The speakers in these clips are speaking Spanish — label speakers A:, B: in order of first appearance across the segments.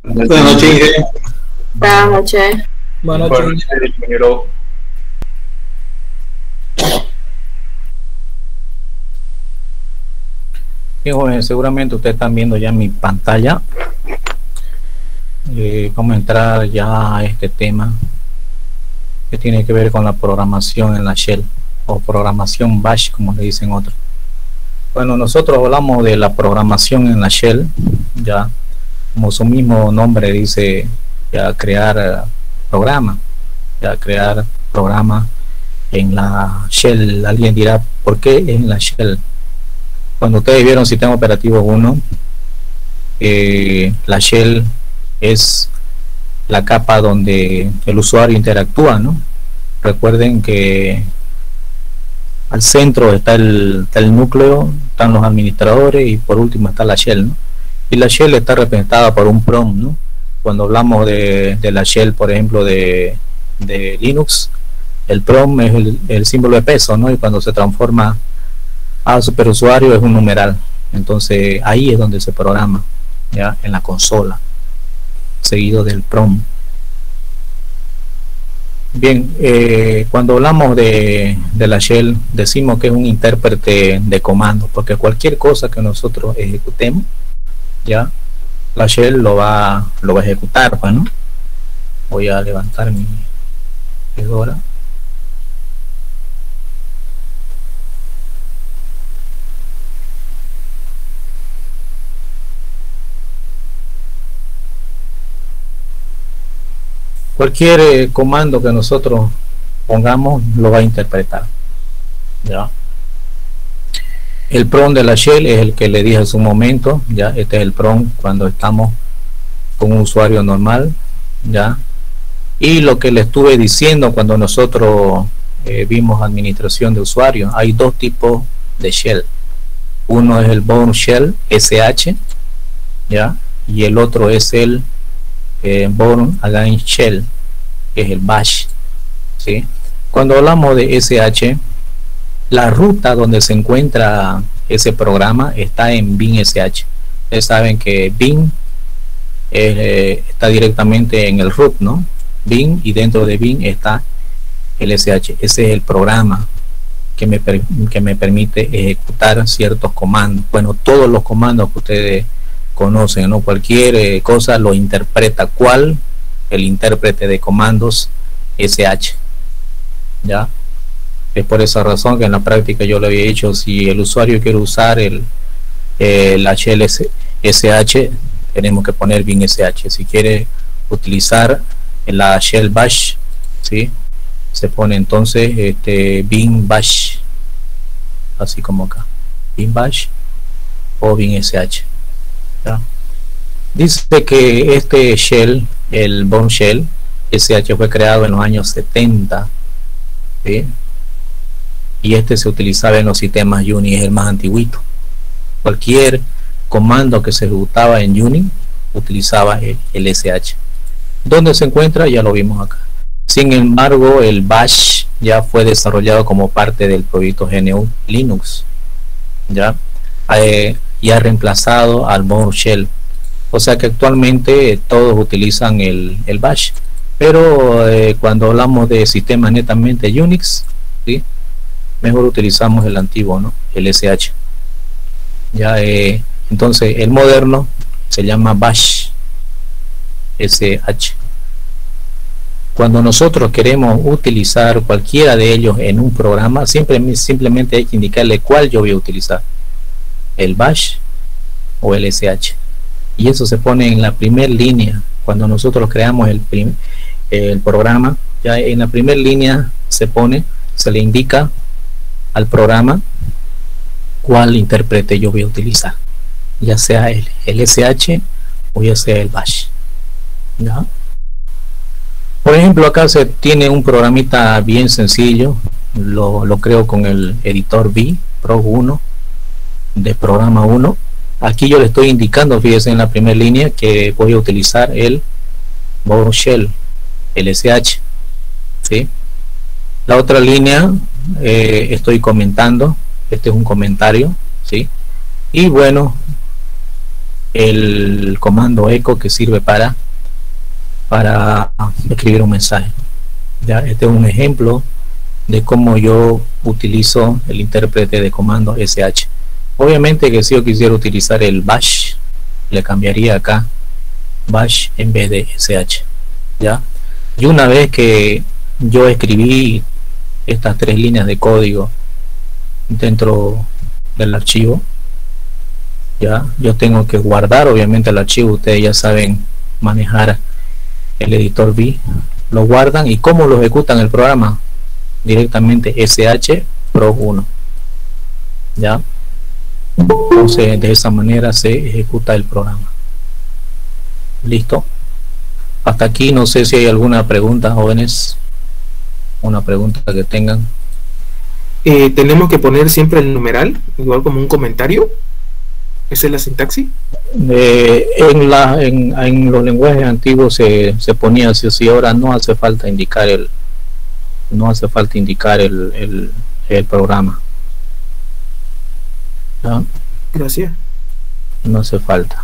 A: Buenas noches, Inge.
B: Buenas noches.
C: Buenas noches,
A: ingeniero.
D: Bien, jóvenes, seguramente ustedes están viendo ya mi pantalla. Vamos a entrar ya a este tema que tiene que ver con la programación en la shell o programación bash, como le dicen otros. Bueno, nosotros hablamos de la programación en la shell, ya como su mismo nombre dice, ya crear programa en la shell. Alguien dirá, ¿por qué en la shell? Cuando ustedes vieron Sistema Operativo 1, la shell es la capa donde el usuario interactúa, ¿no? Recuerden que al centro está el núcleo, están los administradores y por último está la shell, ¿no? Y la shell está representada por un prompt, ¿no? Cuando hablamos de la shell, por ejemplo, de Linux, el prompt es el símbolo de peso, ¿no? Y cuando se transforma a superusuario es un numeral. Entonces ahí es donde se programa, ya en la consola, seguido del prompt. Bien, cuando hablamos de la shell decimos que es un intérprete de comandos, porque cualquier cosa que nosotros ejecutemos, ya la shell lo va a ejecutar. Bueno, voy a levantar mi fedora. Cualquier comando que nosotros pongamos lo va a interpretar, ¿ya? El prompt de la shell es el que le dije hace un momento, ya. Este es el prompt cuando estamos con un usuario normal, ya. Y lo que le estuve diciendo cuando nosotros vimos administración de usuarios, hay dos tipos de shell. Uno es el bourne shell SH, ya, y el otro es el bourne against shell, que es el bash, ¿sí? Cuando hablamos de SH, la ruta donde se encuentra ese programa está en bin SH. Ustedes saben que bin está directamente en el root, ¿no? Bin, y dentro de bin está el SH. Ese es el programa que me permite ejecutar ciertos comandos. Bueno, todos los comandos que ustedes conocen, ¿no? Cualquier cosa lo interpreta. ¿Cuál? El intérprete de comandos SH, ¿ya? Es por esa razón que en la práctica yo le había dicho, si el usuario quiere usar la shell SH, tenemos que poner bin SH. Si quiere utilizar la shell bash, ¿sí?, se pone entonces bin bash, así como acá, bin bash o bin SH, ¿ya? Dice que este shell, el bourne shell SH, fue creado en los años 70, ¿sí? Y se utilizaba en los sistemas Unix, es el más antiguito. Cualquier comando que se ejecutaba en Unix utilizaba el SH. ¿Dónde se encuentra? Ya lo vimos acá. Sin embargo, el bash ya fue desarrollado como parte del proyecto GNU Linux, ya, y ha reemplazado al bourne shell. O sea que actualmente todos utilizan el bash, pero cuando hablamos de sistemas netamente Unix, ¿sí?, mejor utilizamos el antiguo, ¿no?, el SH. Ya, entonces el moderno se llama bash SH. Cuando nosotros queremos utilizar cualquiera de ellos en un programa, simplemente hay que indicarle cuál yo voy a utilizar, el bash o el SH, y eso se pone en la primera línea. Cuando nosotros creamos el programa, ya en la primera línea se le indica al programa cuál intérprete yo voy a utilizar, ya sea el SH o ya sea el bash, ¿ya? Por ejemplo, acá se tiene un programita bien sencillo, lo creo con el editor V Pro 1 de programa 1. Aquí yo le estoy indicando, fíjense, en la primera línea que voy a utilizar el bourne shell, el SH, ¿sí? La otra línea estoy comentando, este es un comentario, ¿sí? Y bueno, el comando echo que sirve para escribir un mensaje. Ya, este es un ejemplo de cómo yo utilizo el intérprete de comando sh. Obviamente que si yo quisiera utilizar el bash, le cambiaría acá bash en vez de sh. Ya, y una vez que yo escribí estas 3 líneas de código dentro del archivo, ya, yo tengo que guardar obviamente el archivo. Ustedes ya saben manejar el editor V, lo guardan. ¿Y cómo lo ejecutan el programa? Directamente sh proc 1, ya. Entonces de esa manera se ejecuta el programa. Listo. Hasta aquí no sé si hay alguna pregunta, jóvenes, una pregunta que tengan.
A: Tenemos que poner siempre el numeral, igual como un comentario. ¿Esa es la sintaxis?
D: En los lenguajes antiguos se ponía así, así. Ahora no hace falta indicar el programa. ¿No?
A: Gracias.
D: No hace falta.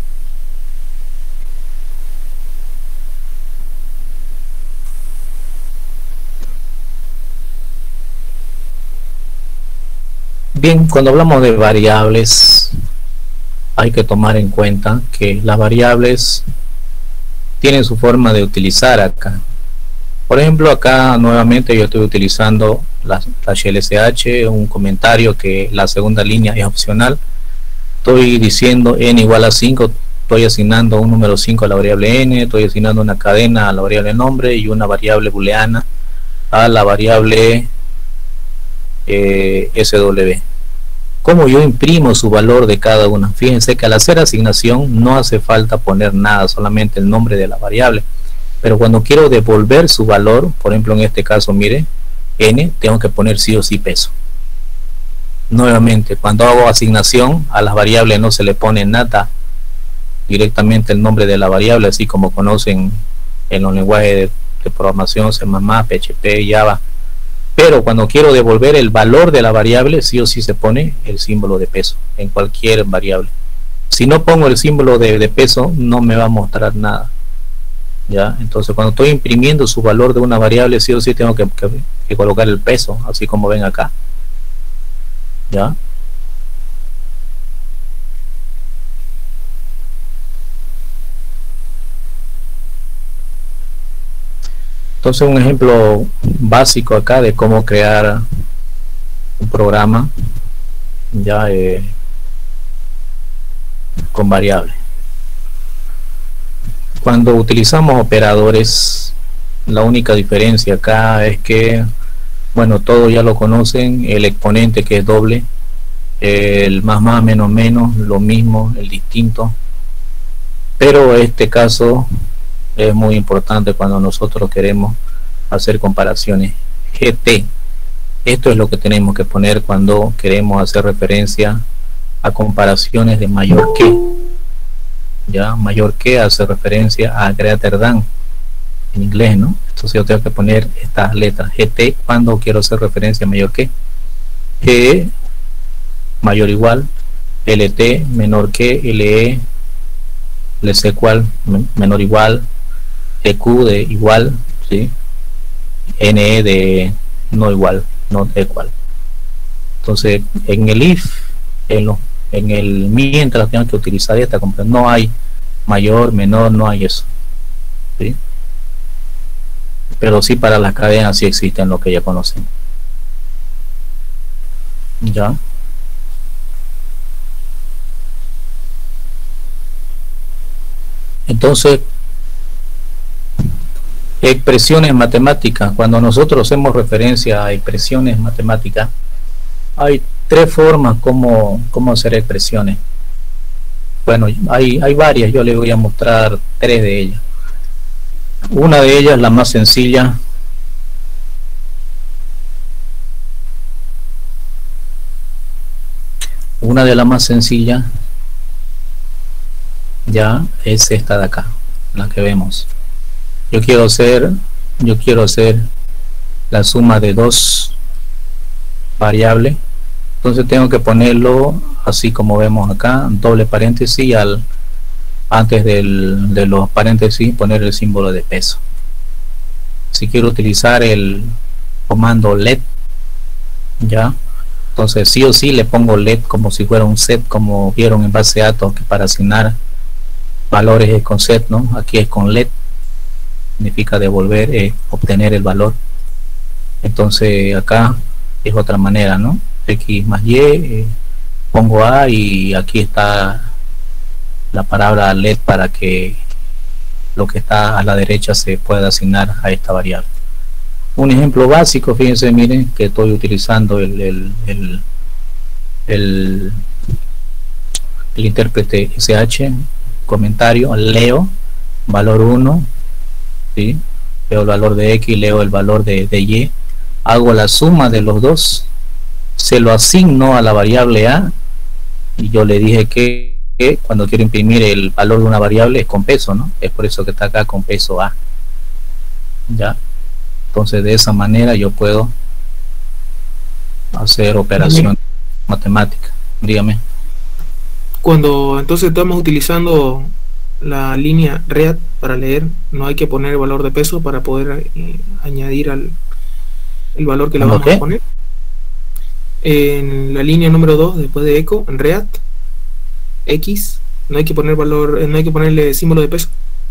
D: Bien, cuando hablamos de variables, hay que tomar en cuenta que las variables tienen su forma de utilizar acá. Por ejemplo, acá nuevamente yo estoy utilizando la shell sh, un comentario que la segunda línea es opcional. Estoy diciendo n igual a 5, estoy asignando un número 5 a la variable n, estoy asignando una cadena a la variable nombre y una variable booleana a la variable sw. ¿Cómo yo imprimo su valor de cada una? Fíjense que al hacer asignación no hace falta poner nada, solamente el nombre de la variable. Pero cuando quiero devolver su valor, por ejemplo en este caso, mire, n, tengo que poner sí o sí peso. Nuevamente, cuando hago asignación a las variables no se le pone nada, directamente el nombre de la variable, así como conocen en los lenguajes de programación, C++, PHP, Java. Pero cuando quiero devolver el valor de la variable, sí o sí se pone el símbolo de peso en cualquier variable. Si no pongo el símbolo de peso, no me va a mostrar nada. ¿Ya? Entonces cuando estoy imprimiendo su valor de una variable, sí o sí tengo que colocar el peso, así como ven acá. ¿Ya? Entonces un ejemplo básico acá de cómo crear un programa ya con variables. Cuando utilizamos operadores, la única diferencia acá es que, bueno, todos ya lo conocen, el exponente que es doble, el más menos menos, lo mismo, el distinto, pero este caso es muy importante cuando nosotros queremos hacer comparaciones. GT, esto es lo que tenemos que poner cuando queremos hacer referencia a comparaciones de mayor que. Ya, mayor que hace referencia a greater than en inglés, ¿no? Entonces yo tengo que poner estas letras GT cuando quiero hacer referencia a mayor que. G mayor igual, LT menor que, LE less equal menor igual, EQ de igual, ¿sí? NE de no igual, not equal. Entonces en el if, en el mientras tengo que utilizar esta, no hay mayor, menor, no hay eso, ¿sí? Pero sí para las cadenas sí existen lo que ya conocen. Ya. Entonces, expresiones matemáticas. Cuando nosotros hacemos referencia a expresiones matemáticas, hay 3 formas como hacer expresiones. Bueno, hay varias, yo les voy a mostrar 3 de ellas. Una de ellas, la más sencilla, ya es esta de acá, la que vemos. Yo quiero hacer la suma de 2 variables Entonces tengo que ponerlo así como vemos acá, doble paréntesis, antes de los paréntesis poner el símbolo de peso. Si quiero utilizar el comando let, ya, entonces sí o sí le pongo let como si fuera un set, como vieron en base de datos, que para asignar valores es con set, ¿no? Aquí es con let, significa devolver, obtener el valor. Entonces acá es otra manera, ¿no? X más Y, pongo A y aquí está la palabra let para que lo que está a la derecha se pueda asignar a esta variable. Un ejemplo básico, fíjense, miren que estoy utilizando el intérprete SH, comentario, leo valor 1, ¿sí? Leo el valor de X, leo el valor de Y, hago la suma de los dos, se lo asigno a la variable A, y yo le dije que cuando quiero imprimir el valor de una variable es con peso, ¿no? Es por eso que está acá con peso A. Ya. Entonces de esa manera yo puedo hacer operaciones matemáticas. Dígame.
A: Cuando entonces estamos utilizando la línea read para leer, no hay que poner el valor de peso para poder añadir el valor que le vamos a poner. En la línea número 2, después de eco, en read X, no hay que poner valor, no hay que ponerle símbolo de peso.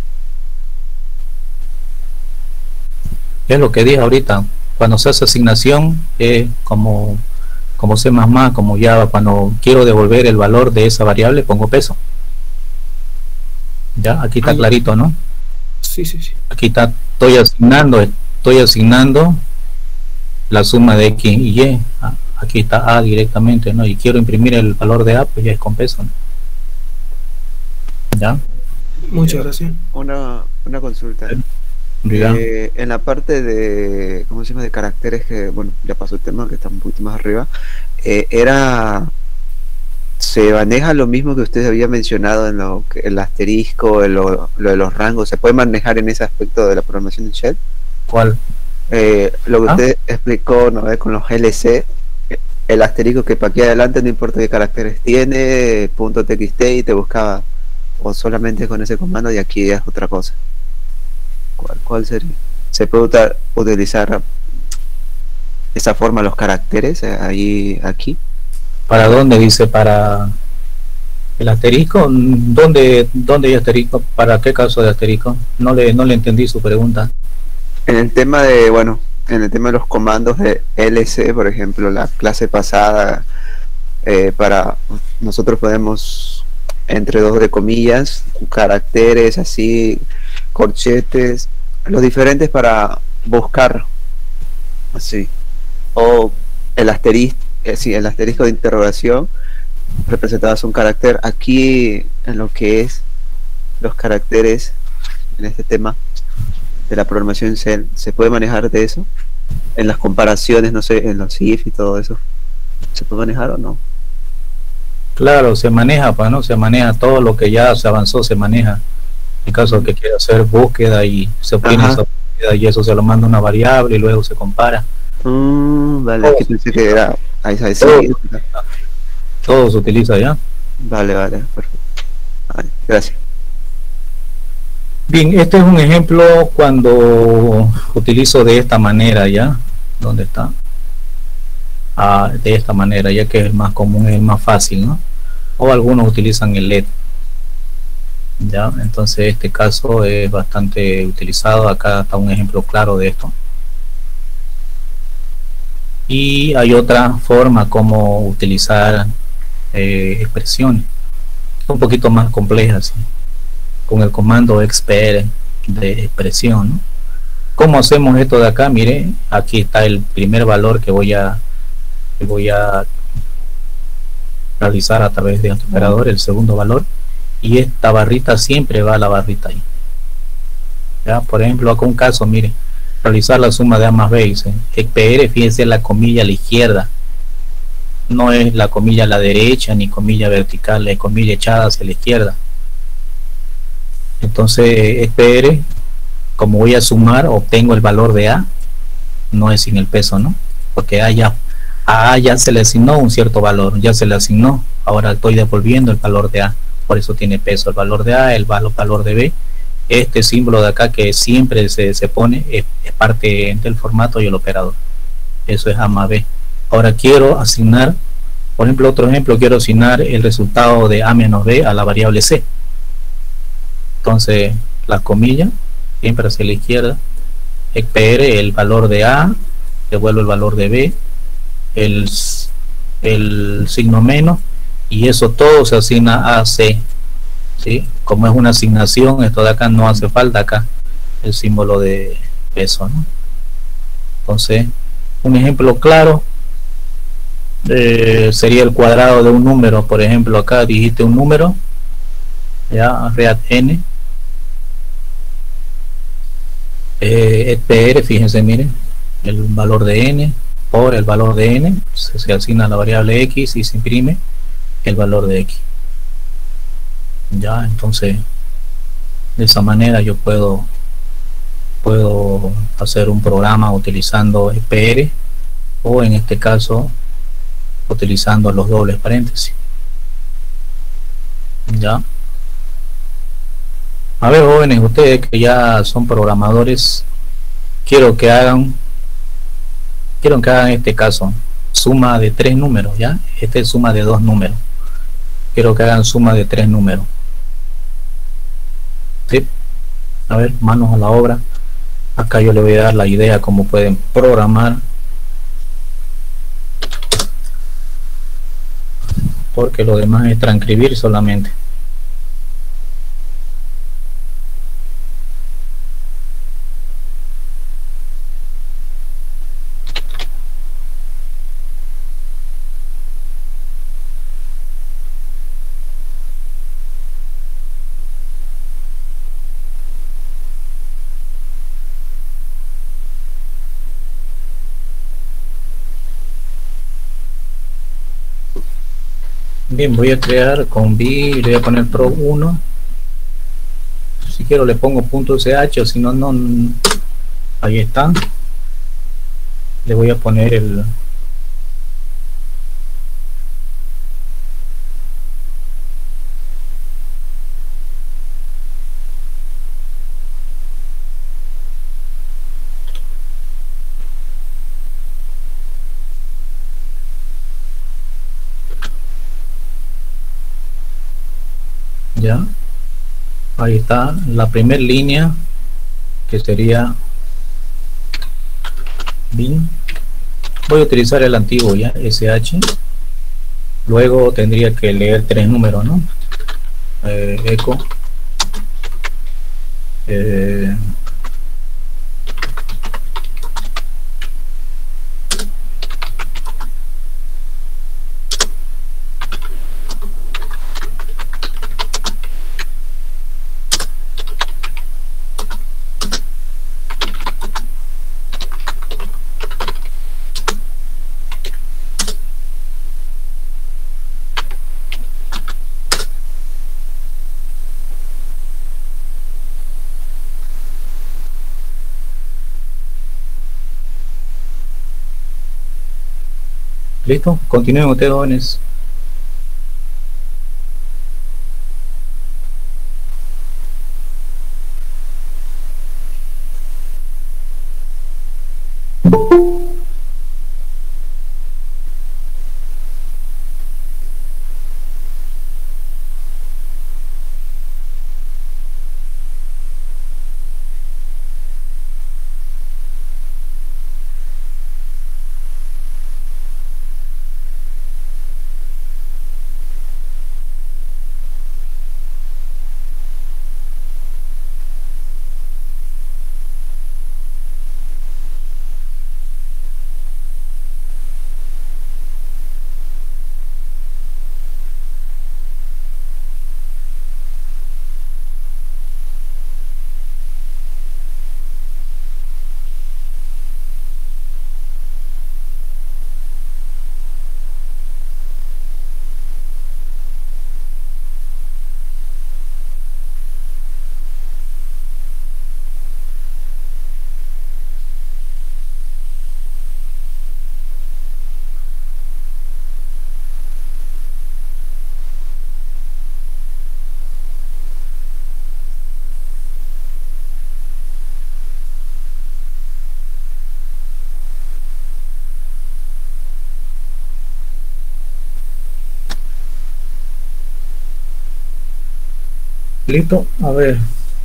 D: Es lo que dije ahorita, cuando se hace asignación es como C++, como Java, cuando quiero devolver el valor de esa variable pongo peso. Ya, aquí está clarito, ¿no?
A: Sí.
D: Aquí está, estoy asignando la suma de X y Y. Aquí está A directamente, ¿no? Y quiero imprimir el valor de A, pues ya es con peso, ¿no? ¿Ya?
A: Muchas gracias.
C: Una consulta.
D: ¿Ya?
C: En la parte de, ¿cómo se llama?, de caracteres, que, bueno, ya pasó el tema, que está un poquito más arriba, se maneja lo mismo que usted había mencionado en el asterisco, lo de los rangos. ¿Se puede manejar en ese aspecto de la programación en Shell?
D: ¿Cuál?
C: Lo que usted explicó, ¿no? Con los LC, el asterisco que para aquí adelante no importa qué caracteres tiene, .txt, y te buscaba, o solamente con ese comando, y aquí es otra cosa. ¿Cuál sería? ¿Se puede utilizar de esa forma los caracteres aquí?
D: ¿Para dónde dice? ¿Para el asterisco? ¿Dónde hay asterisco? ¿Para qué caso de asterisco? No le entendí su pregunta.
C: En el tema de, bueno, en el tema de los comandos de LC, por ejemplo, la clase pasada, para nosotros podemos, entre dos de comillas, caracteres así, corchetes, los diferentes para buscar, así, o el asterisco, el asterisco de interrogación representabas un carácter. Aquí, en lo que es los caracteres, en este tema de la programación Shell, ¿se puede manejar de eso? En las comparaciones, no sé, en los if y todo eso, ¿se puede manejar o no?
D: Claro, se maneja, pues, ¿no? Se maneja todo lo que ya se avanzó, se maneja. En caso que quiera hacer búsqueda y se obtiene esa búsqueda y eso se lo manda una variable y luego se compara.
C: Vale, aquí pensé que era ahí sí.
D: Todo se utiliza ya.
C: Vale, perfecto. Vale, gracias.
D: Bien, este es un ejemplo cuando utilizo de esta manera, ya. ¿Dónde está? De esta manera, ya que es más común, es más fácil, ¿no? O algunos utilizan el LED. Ya, entonces este caso es bastante utilizado. Acá está un ejemplo claro de esto. Y hay otra forma como utilizar expresiones un poquito más complejas, ¿sí? Con el comando expr de expresión, ¿no? ¿Cómo hacemos esto de acá? Mire, aquí está el primer valor que voy a realizar a través de este operador, el segundo valor, y esta barrita siempre va a la barrita ahí. Ya, por ejemplo, acá un caso, mire, realizar la suma de A más B, dice expr, fíjense la comilla a la izquierda, no es la comilla a la derecha ni comilla vertical, es comilla echada hacia la izquierda. Entonces expr, como voy a sumar, obtengo el valor de A, no es sin el peso, ¿no? Porque A ya a A ya se le asignó un cierto valor, ya se le asignó, ahora estoy devolviendo el valor de A, por eso tiene peso el valor de A, el valor de B. Este símbolo de acá que siempre se pone es parte del formato y el operador, eso es A más B. Ahora quiero asignar, por ejemplo, otro ejemplo, quiero asignar el resultado de A menos B a la variable C. Entonces la comilla siempre hacia la izquierda, expr el valor de A, devuelvo el valor de B, el signo menos, y eso todo se asigna a C, ¿sí? Como es una asignación, esto de acá no hace falta acá el símbolo de peso, ¿no? Entonces un ejemplo claro sería el cuadrado de un número. Por ejemplo, acá dijiste un número, ya, read n, expr, fíjense, miren, el valor de n por el valor de n, se asigna a la variable x y se imprime el valor de x. Ya, entonces de esa manera yo puedo hacer un programa utilizando expr, o en este caso utilizando los dobles paréntesis. Ya, a ver, jóvenes, ustedes que ya son programadores, quiero que hagan este caso suma de 3 números. Ya, este es suma de 2 números, quiero que hagan suma de 3 números. ¿Sí? A ver, manos a la obra. Acá yo le voy a dar la idea cómo pueden programar, porque lo demás es transcribir solamente. Bien, voy a crear con B, le voy a poner pro 1. Si quiero le pongo .ch, o si no, no, ahí está. Le voy a poner el ya, ahí está la primera línea, que sería bin. Voy a utilizar el antiguo, ya, sh. Luego tendría que leer 3 números, ¿no? Eco ¿listo? Continúen ustedes, jóvenes. Listo, a ver.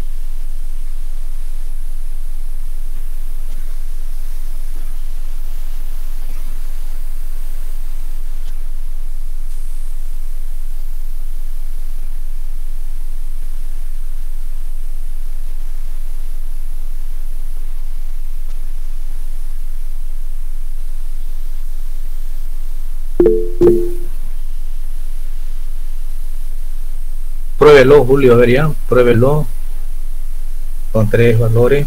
D: Pruébelo, Julio, a ver ya, pruébelo con 3 valores.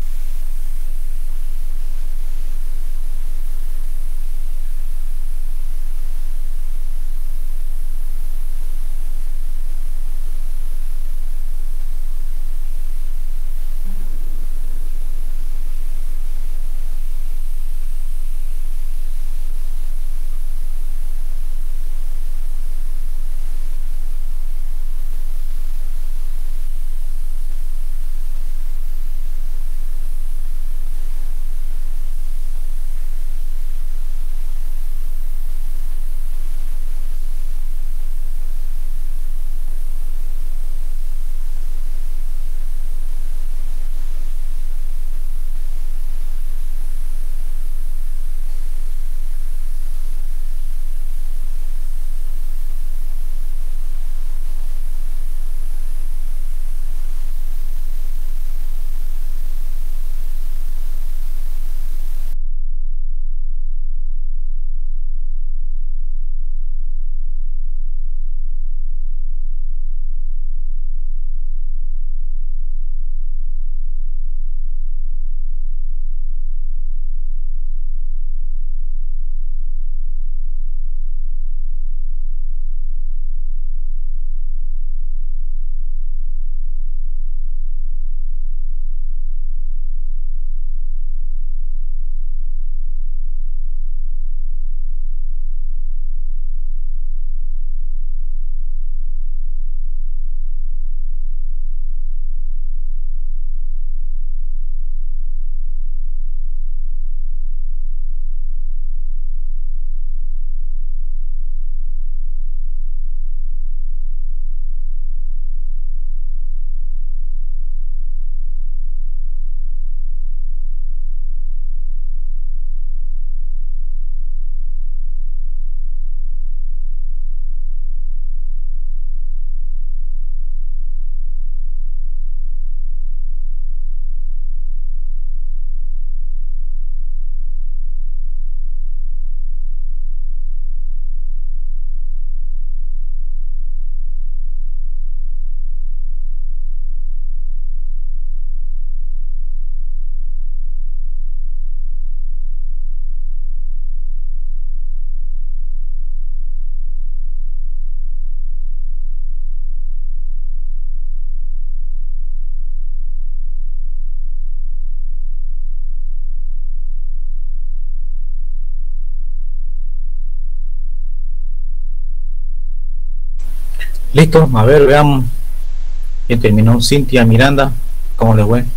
D: Listo, a ver, veamos. ¿Quién terminó? Cintia Miranda, ¿cómo le fue?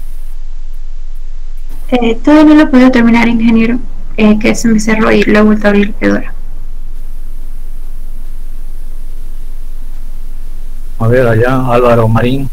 B: Todavía no lo he podido terminar, ingeniero, que se me cerró y lo he vuelto a abrir ahora.
D: A ver, allá, Álvaro Marín.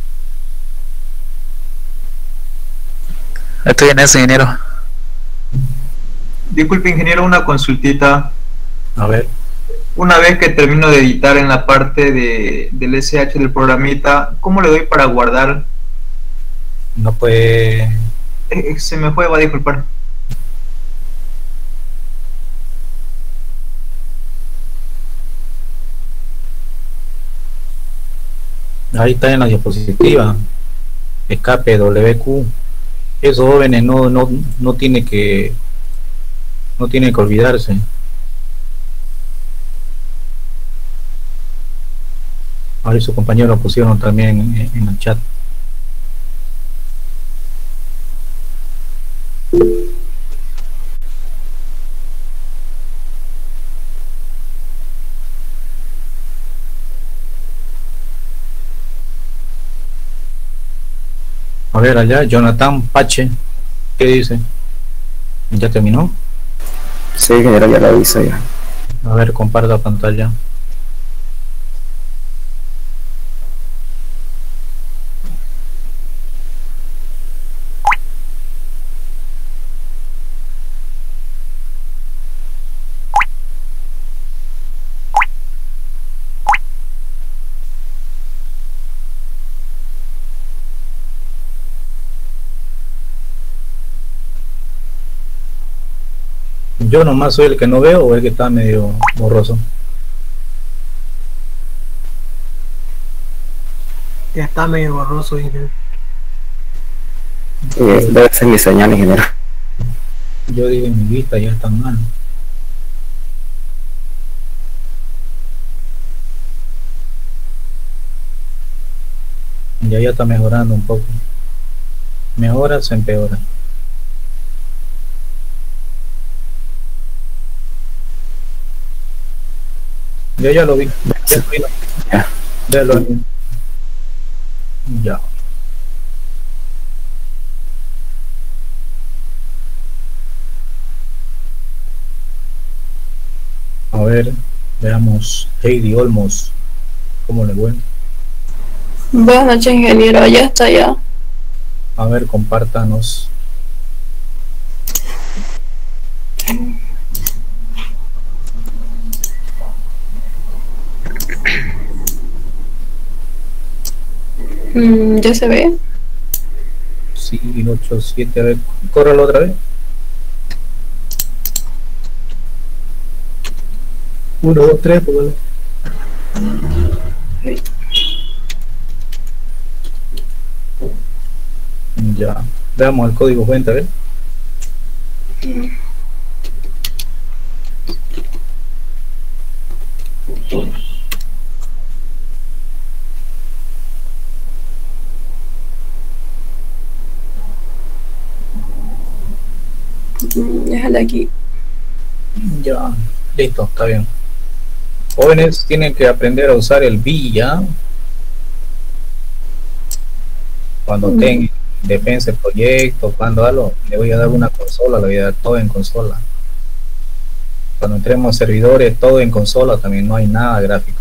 E: Estoy en eso, ingeniero.
F: Disculpe, ingeniero, una consultita.
D: A ver.
F: Una vez que termino de editar en la parte del SH del programita, ¿cómo le doy para guardar?
D: No puede.
F: Se me fue, va a disculpar.
D: Ahí está en la diapositiva. Escape WQ. Esos jóvenes no tiene que olvidarse. Ahí sus compañeros lo pusieron también en el chat. A ver allá, Jonathan Pache, ¿qué dice? ¿Ya terminó?
G: Sí, ingeniero, ya lo hice ya.
D: A ver, comparta pantalla. Yo nomás soy el que no veo o el que está medio borroso.
E: Ya está medio borroso, ingeniero.
G: Debe ser mi señal, ingeniero.
D: Yo digo, en mi vista ya está mal. Ya está mejorando un poco. Mejora, se empeora. Yo ya lo vi. Ya lo vi. Ya. A ver, veamos Heidi Olmos. ¿Cómo le fue?
H: Buenas noches, ingeniero. Ya está ya.
D: A ver, compártanos.
H: ¿Ya se ve?
D: Sí, 8, 7, a ver, córrelo otra vez. 1, 2, 3, póngalo. Ya, veamos el código fuente, a ver.
H: Déjala aquí.
D: Ya, listo, está bien. Jóvenes tienen que aprender a usar el VIA cuando tengan defensa el proyecto, cuando algo, le voy a dar una consola, le voy a dar todo en consola. Cuando entremos servidores, todo en consola, también no hay nada gráfico.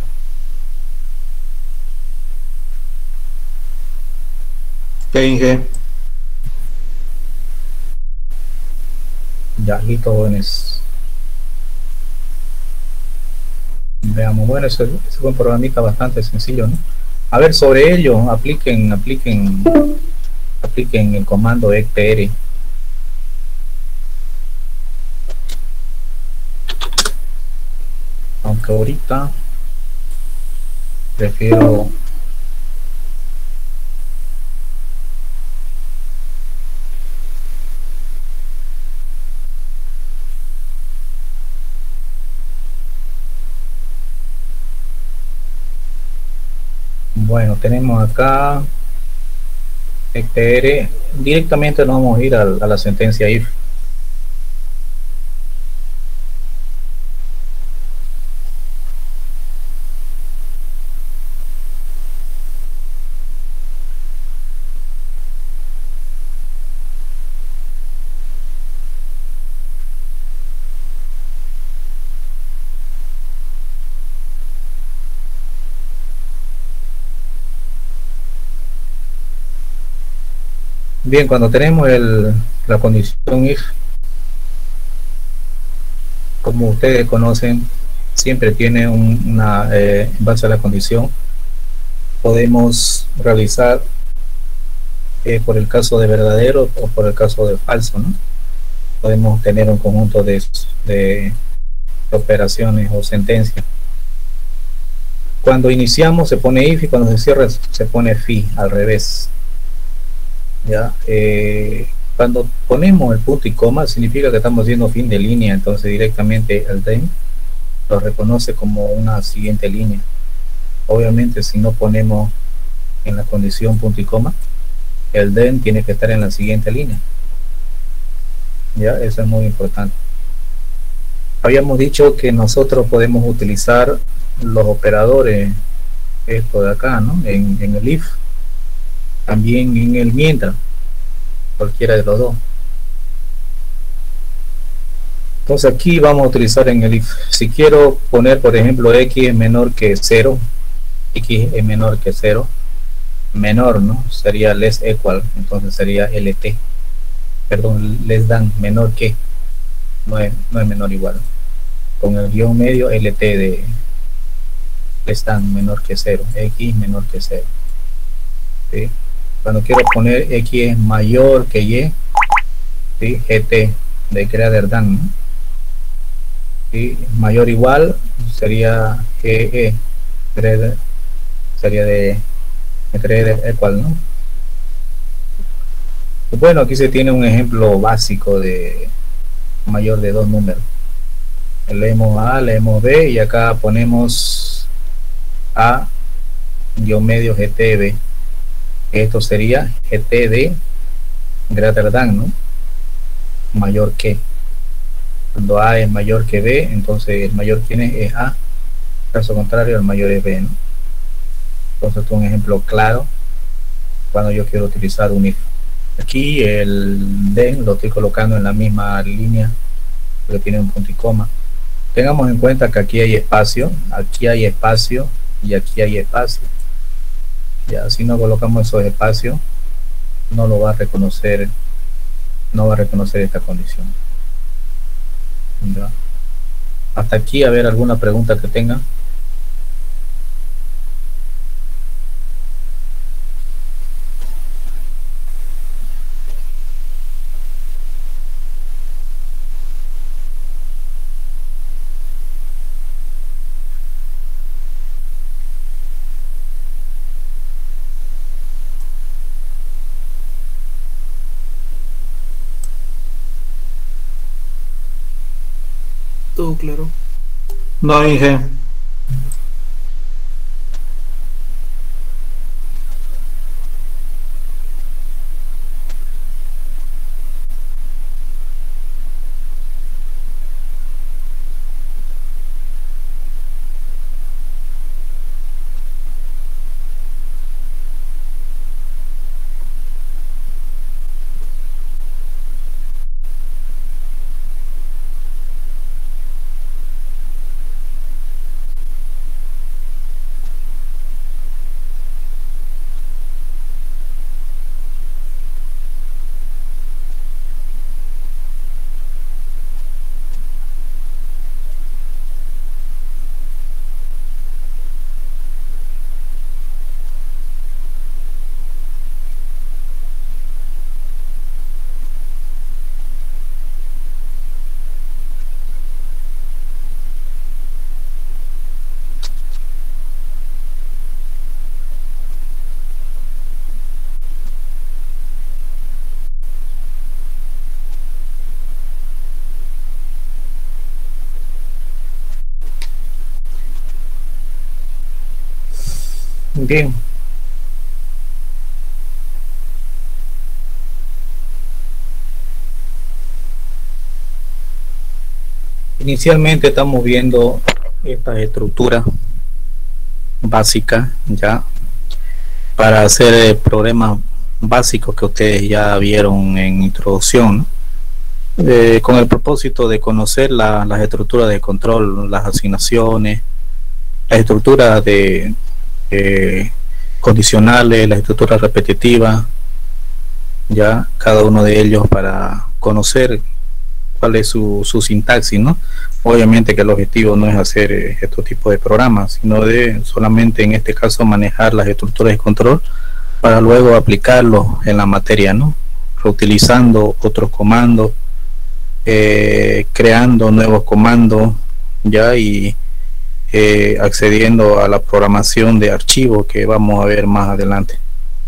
F: ¿Qué, Inge?
D: Ya, listo, jóvenes. Veamos, bueno, ese fue un programita bastante sencillo, ¿no? A ver, sobre ello, apliquen el comando ectr. Aunque ahorita prefiero bueno, tenemos acá ectr, directamente nos vamos a ir a la sentencia if. Bien, cuando tenemos la condición if, como ustedes conocen, siempre tiene en base a la condición, podemos realizar por el caso de verdadero o por el caso de falso, ¿no? Podemos tener un conjunto de operaciones o sentencias. Cuando iniciamos se pone if y cuando se cierra se pone fi, al revés. Ya, cuando ponemos el punto y coma significa que estamos haciendo fin de línea, entonces directamente el DEN lo reconoce como una siguiente línea. Obviamente si no ponemos en la condición punto y coma, el DEN tiene que estar en la siguiente línea. Ya, eso es muy importante. Habíamos dicho que nosotros podemos utilizar los operadores, esto de acá, ¿no? En el if, también en el mientras, cualquiera de los dos. Entonces aquí vamos a utilizar en el if, si quiero poner por ejemplo x es menor que 0, x es menor que 0, menor, ¿no? Sería less equal, entonces sería lt, perdón, less than, menor que, no es menor igual, con el guión medio lt de less than, menor que 0, x menor que 0. ¿Sí? Cuando quiero poner x es mayor que y, ¿sí? gt de greater than, ¿no? ¿sí? Mayor o igual sería GE, sería de entre equal, ¿no? Bueno, aquí se tiene un ejemplo básico de mayor de dos números. Leemos A, leemos B y acá ponemos A guión medio GTB. Esto sería GTD greater than, ¿no? Mayor que. Cuando A es mayor que B, entonces el mayor quién es A. Caso contrario, el mayor es B, ¿no? Entonces, esto es un ejemplo claro cuando yo quiero utilizar un if. Aquí el den lo estoy colocando en la misma línea porque tiene un punto y coma. Tengamos en cuenta que aquí hay espacio y aquí hay espacio. Ya, si no colocamos esos espacios, no lo va a reconocer, no va a reconocer esta condición. Ya. Hasta aquí, a ver, alguna pregunta que tengan.
A: Todo claro.
F: No, Inge.
D: Bien. Inicialmente estamos viendo esta estructura básica ya para hacer problemas básicos que ustedes ya vieron en introducción, ¿no? Con el propósito de conocer las estructuras de control, las asignaciones, las estructuras de condicionales, las estructuras repetitivas, ya cada uno de ellos para conocer cuál es su sintaxis, ¿no? Obviamente que el objetivo no es hacer estos tipos de programas, sino de solamente en este caso manejar las estructuras de control para luego aplicarlos en la materia, ¿no? Reutilizando otros comandos, creando nuevos comandos, ya, y accediendo a la programación de archivos que vamos a ver más adelante.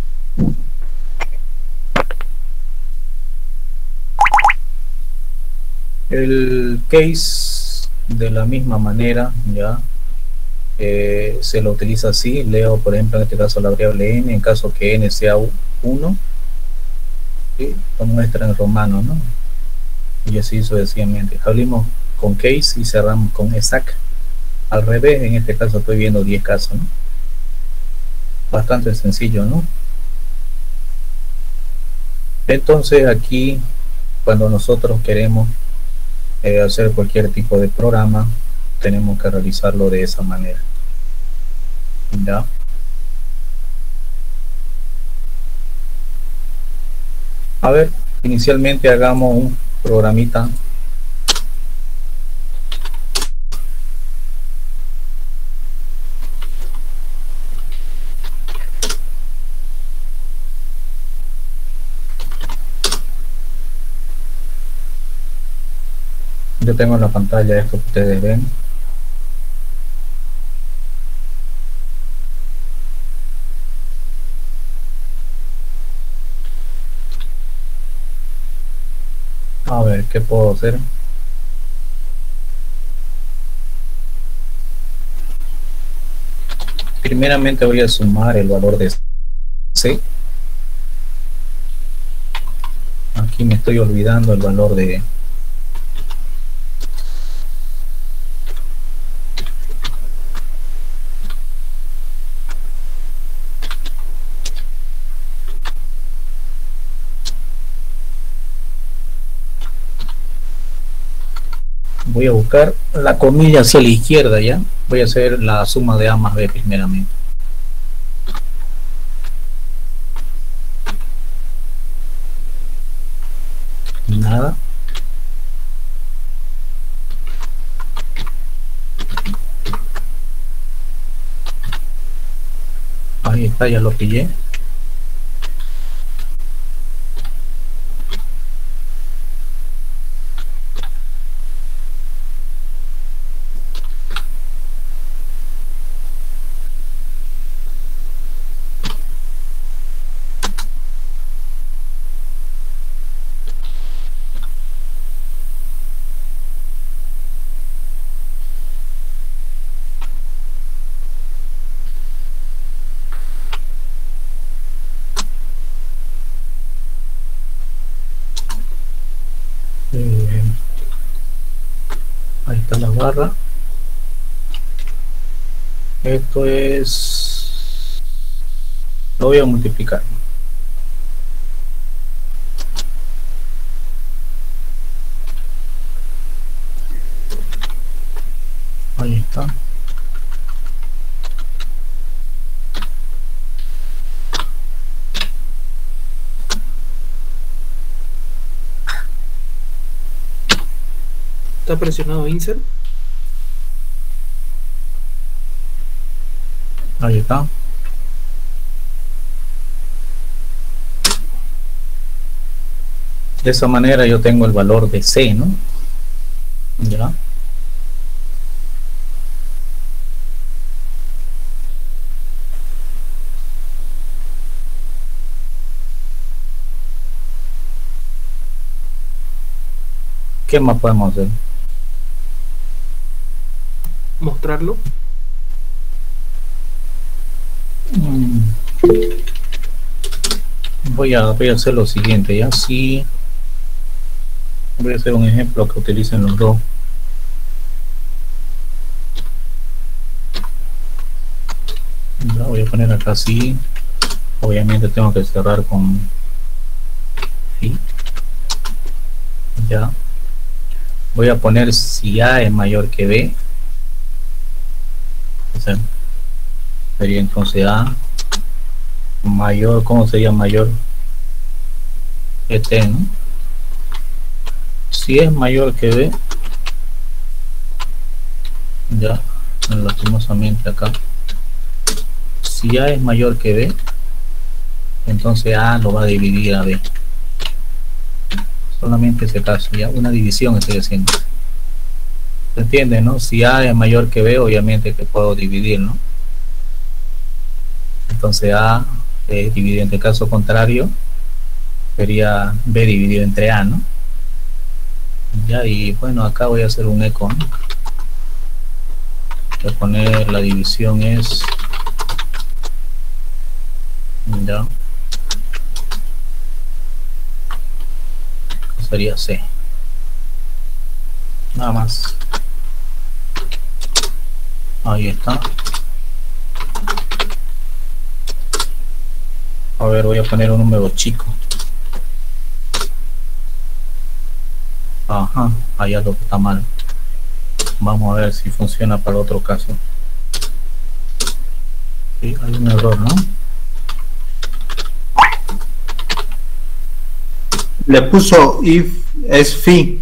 D: El case de la misma manera, ya se lo utiliza así. Leo, por ejemplo, en este caso la variable n, en caso que n sea 1, ¿sí? Lo muestra en romano, ¿no? Y así sucesivamente. Abrimos con case y cerramos con exact. Al revés, en este caso estoy viendo 10 casos, ¿no? Bastante sencillo, ¿no? Entonces aquí, cuando nosotros queremos hacer cualquier tipo de programa, tenemos que realizarlo de esa manera. ¿Ya? A ver, inicialmente hagamos un programita. Yo tengo en la pantalla esto que ustedes ven. A ver, ¿qué puedo hacer? Primeramente voy a sumar el valor de C. Aquí me estoy olvidando el valor de voy a buscar la comilla hacia la izquierda, ya voy a hacer la suma de A más B primeramente. Nada. Ahí está, ya lo pillé. Ahí está la barra. Esto es, lo voy a multiplicar. Ahí está.
A: Está presionado insert.
D: Ahí está. De esa manera yo tengo el valor de C, ¿no? Ya. ¿Qué más podemos hacer?
A: Mostrarlo.
D: Voy a hacer lo siguiente, ya sí. Voy a hacer un ejemplo que utilicen los dos. Ya voy a poner acá así. Obviamente tengo que cerrar con sí. Ya. Voy a poner si A es mayor que B. O sea, sería entonces A mayor, ¿cómo sería mayor? ET, ¿no? Si es mayor que B, ya, lastimosamente acá, si A es mayor que B, entonces A lo va a dividir a B. Solamente ese caso, ya, una división estoy haciendo. ¿Se entiende, no? Si A es mayor que B, obviamente que puedo dividir, ¿no? Entonces A dividido entre caso contrario sería B dividido entre A, ¿no? Ya, y bueno, acá voy a hacer un eco, ¿no? Voy a poner la división es ya sería C, nada más. Ahí está. A ver, voy a poner un número chico. Ajá, allá lo que está mal. Vamos a ver si funciona para el otro caso. Sí, hay un error, ¿no?
F: Le puso if es fi.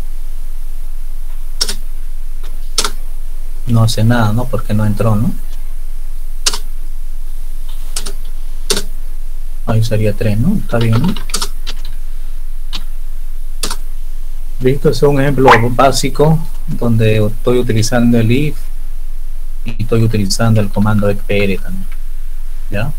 D: No hace nada, ¿no? Porque no entró, ¿no? Ahí sería 3, ¿no? Está bien, ¿no? Listo, ese es un ejemplo básico donde estoy utilizando el if y estoy utilizando el comando expr también, ¿ya?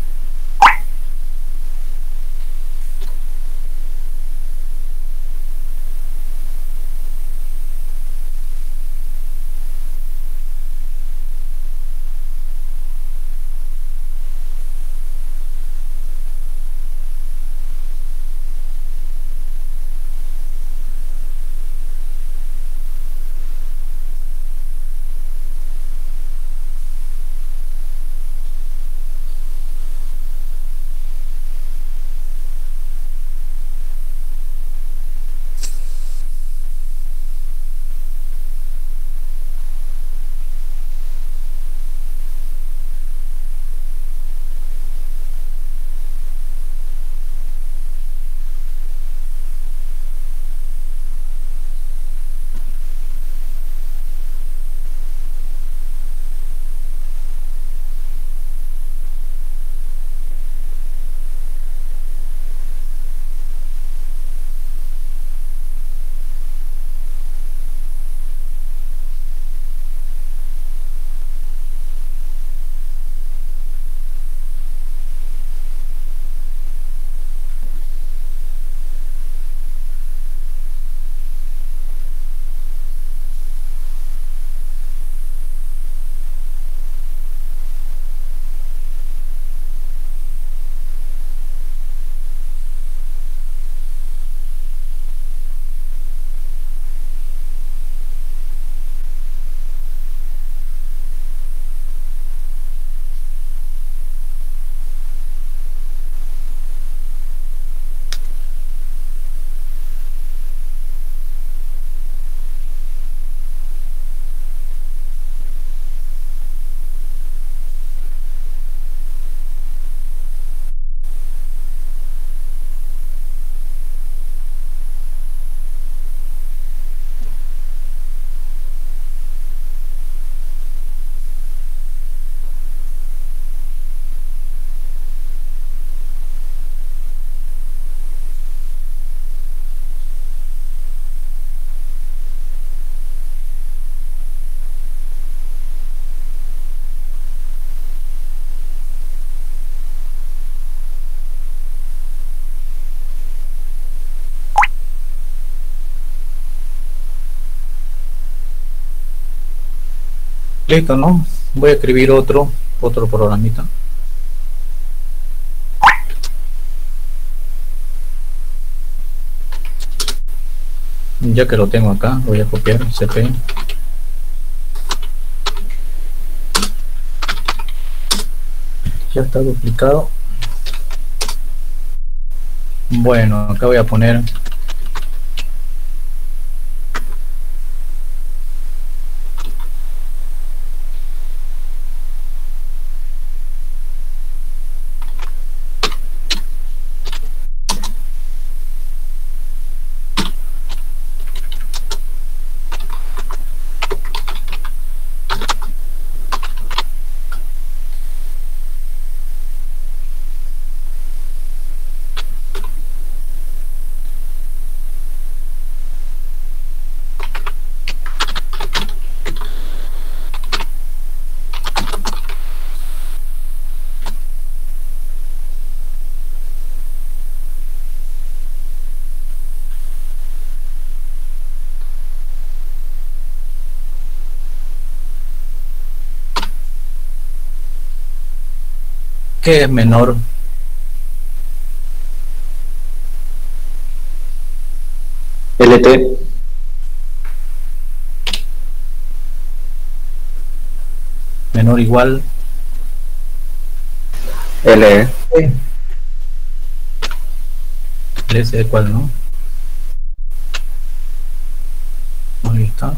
D: Listo, ¿no? Voy a escribir otro programita. Ya que lo tengo acá, voy a copiar cp. Ya está duplicado. Bueno, acá voy a poner ¿qué es menor?
G: LT.
D: Menor igual
G: LE.
D: LS de cuál, ¿no? Ahí está.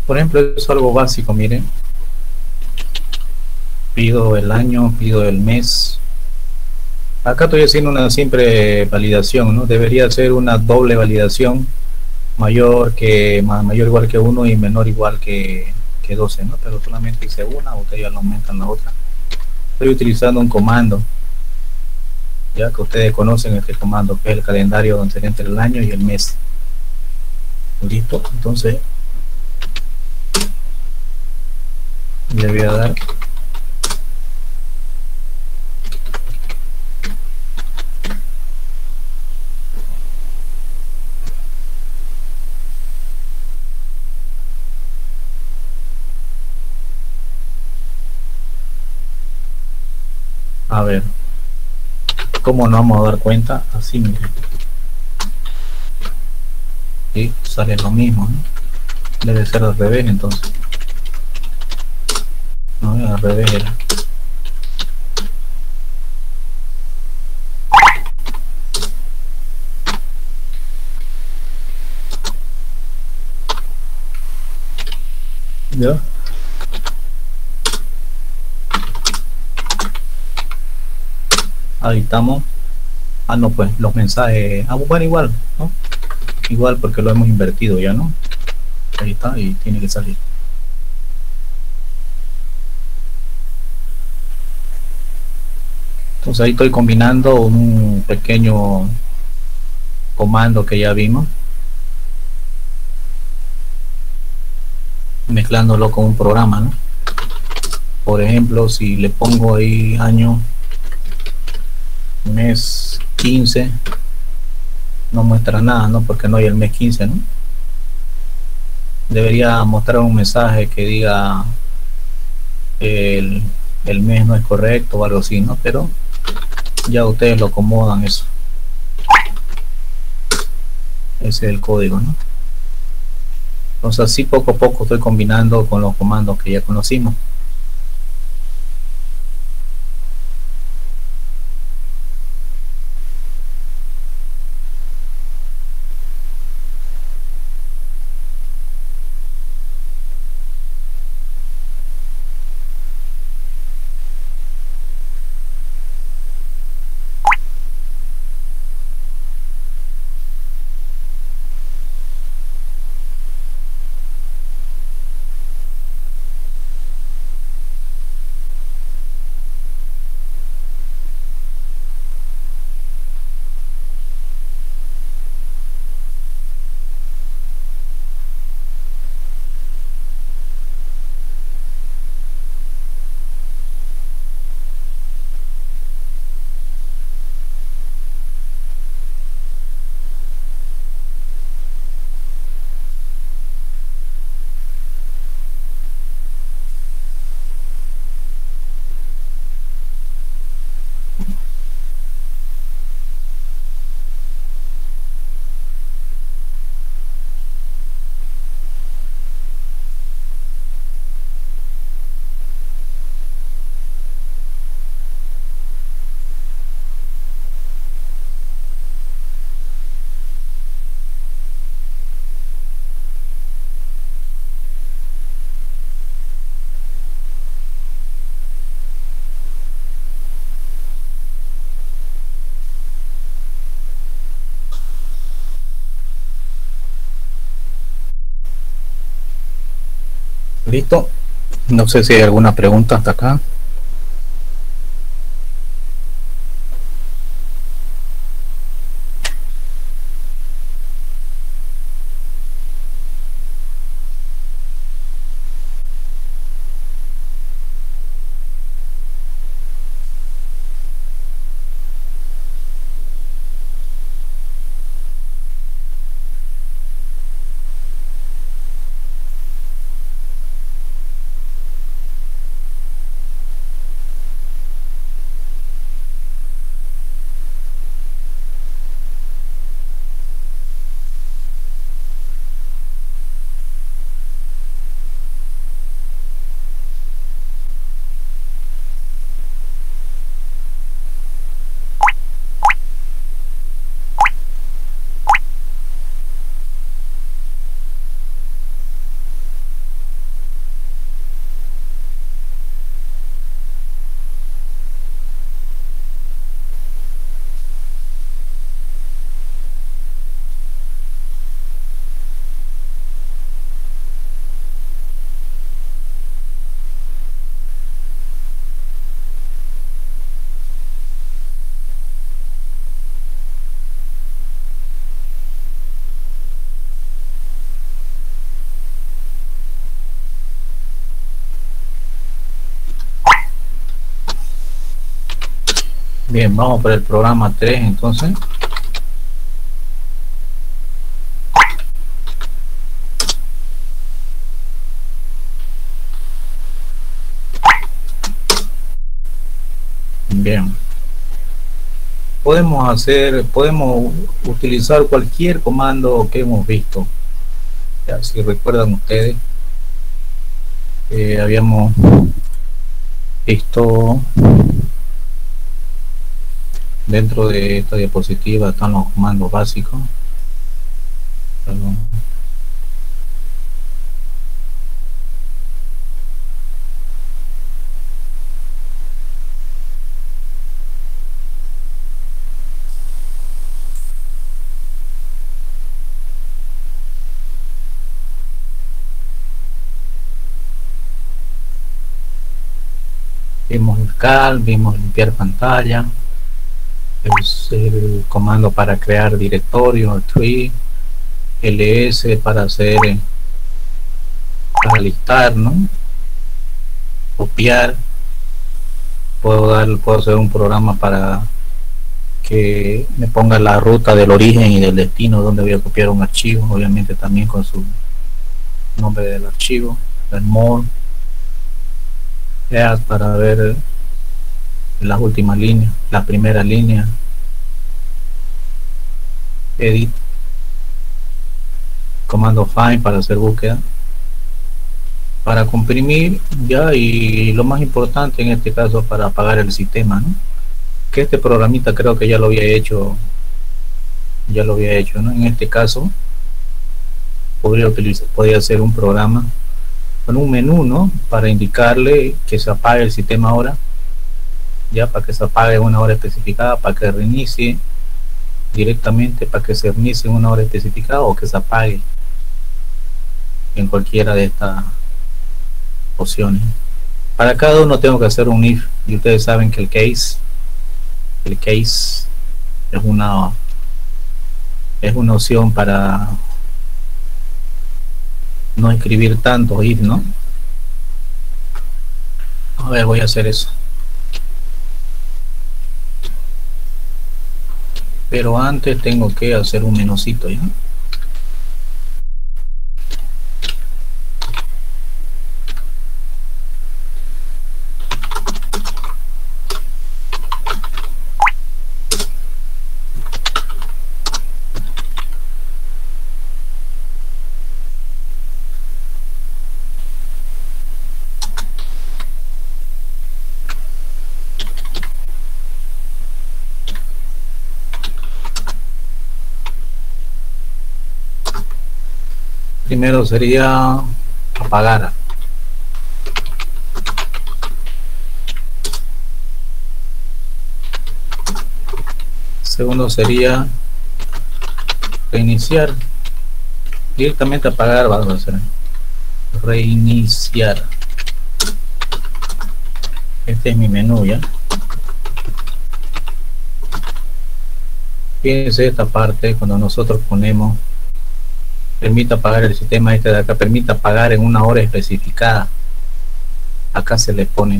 D: Por ejemplo, es algo básico, miren. Pido el año, pido el mes. Acá estoy haciendo una simple validación, ¿no? Debería ser una doble validación, mayor igual que 1 y menor igual que 12, ¿no? Pero solamente hice una, ustedes ya lo aumentan la otra. Estoy utilizando un comando, ya que ustedes conocen este comando, que es el calendario donde se entra el año y el mes. Listo, entonces le voy a dar a ver cómo nos vamos a dar cuenta. Así, miren, y sale lo mismo, ¿no? Debe ser al revés, entonces no, al revés era. ¿Ya? Ahí estamos. Ah, no, pues los mensajes. Ah, bueno, igual, ¿no? Igual porque lo hemos invertido ya, ¿no? Ahí está y tiene que salir. Entonces ahí estoy combinando un pequeño comando que ya vimos, mezclándolo con un programa, ¿no? Por ejemplo, si le pongo ahí año, mes 15, no muestra nada, ¿no? Porque no hay el mes 15, ¿no? Debería mostrar un mensaje que diga el mes no es correcto o algo así, ¿no? Pero ya ustedes lo acomodan eso. Ese es el código, ¿no? Entonces así poco a poco estoy combinando con los comandos que ya conocimos. Listo. No sé si hay alguna pregunta hasta acá. Bien, vamos por el programa 3 entonces. Bien. Podemos utilizar cualquier comando que hemos visto. Ya, si recuerdan ustedes, habíamos visto dentro de esta diapositiva están los comandos básicos. Perdón. Vimos el cal, vimos limpiar pantalla, es el comando para crear directorio, tree, ls para hacer, para listar, ¿no? Copiar. Puedo hacer un programa para que me ponga la ruta del origen y del destino donde voy a copiar un archivo, obviamente también con su nombre del archivo, el more. Para ver las últimas líneas, la primera línea, edit, comando find para hacer búsqueda, para comprimir ya, y lo más importante en este caso para apagar el sistema, ¿no? Que este programita creo que ya lo había hecho, ¿no? En este caso podría hacer un programa con un menú, ¿no? Para indicarle que se apague el sistema ahora, ya, para que se apague en una hora especificada, para que reinicie directamente, para que se reinicie en una hora especificada, o que se apague en cualquiera de estas opciones. Para cada uno tengo que hacer un if, y ustedes saben que el case es una opción para no escribir tanto if, ¿no? A ver, voy a hacer eso, pero antes tengo que hacer un menúcito, ¿ya? Primero sería apagar. Segundo sería reiniciar. Directamente apagar, vamos a hacer reiniciar. Este es mi menú, ya. Fíjense esta parte cuando nosotros ponemos permite apagar el sistema, este de acá permite apagar en una hora especificada. Acá se le pone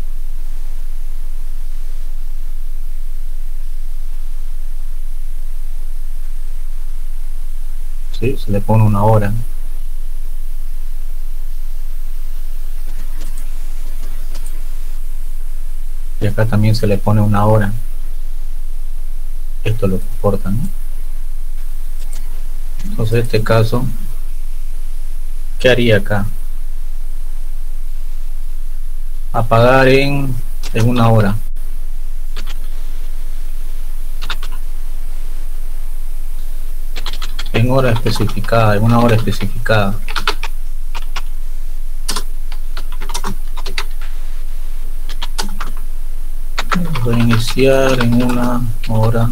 D: ¿sí? Se le pone una hora. Y acá también se le pone una hora. Esto lo soporta, ¿no? Entonces en este caso, ¿qué haría acá? Apagar en una hora. En hora especificada, en una hora especificada. Reiniciar en una hora.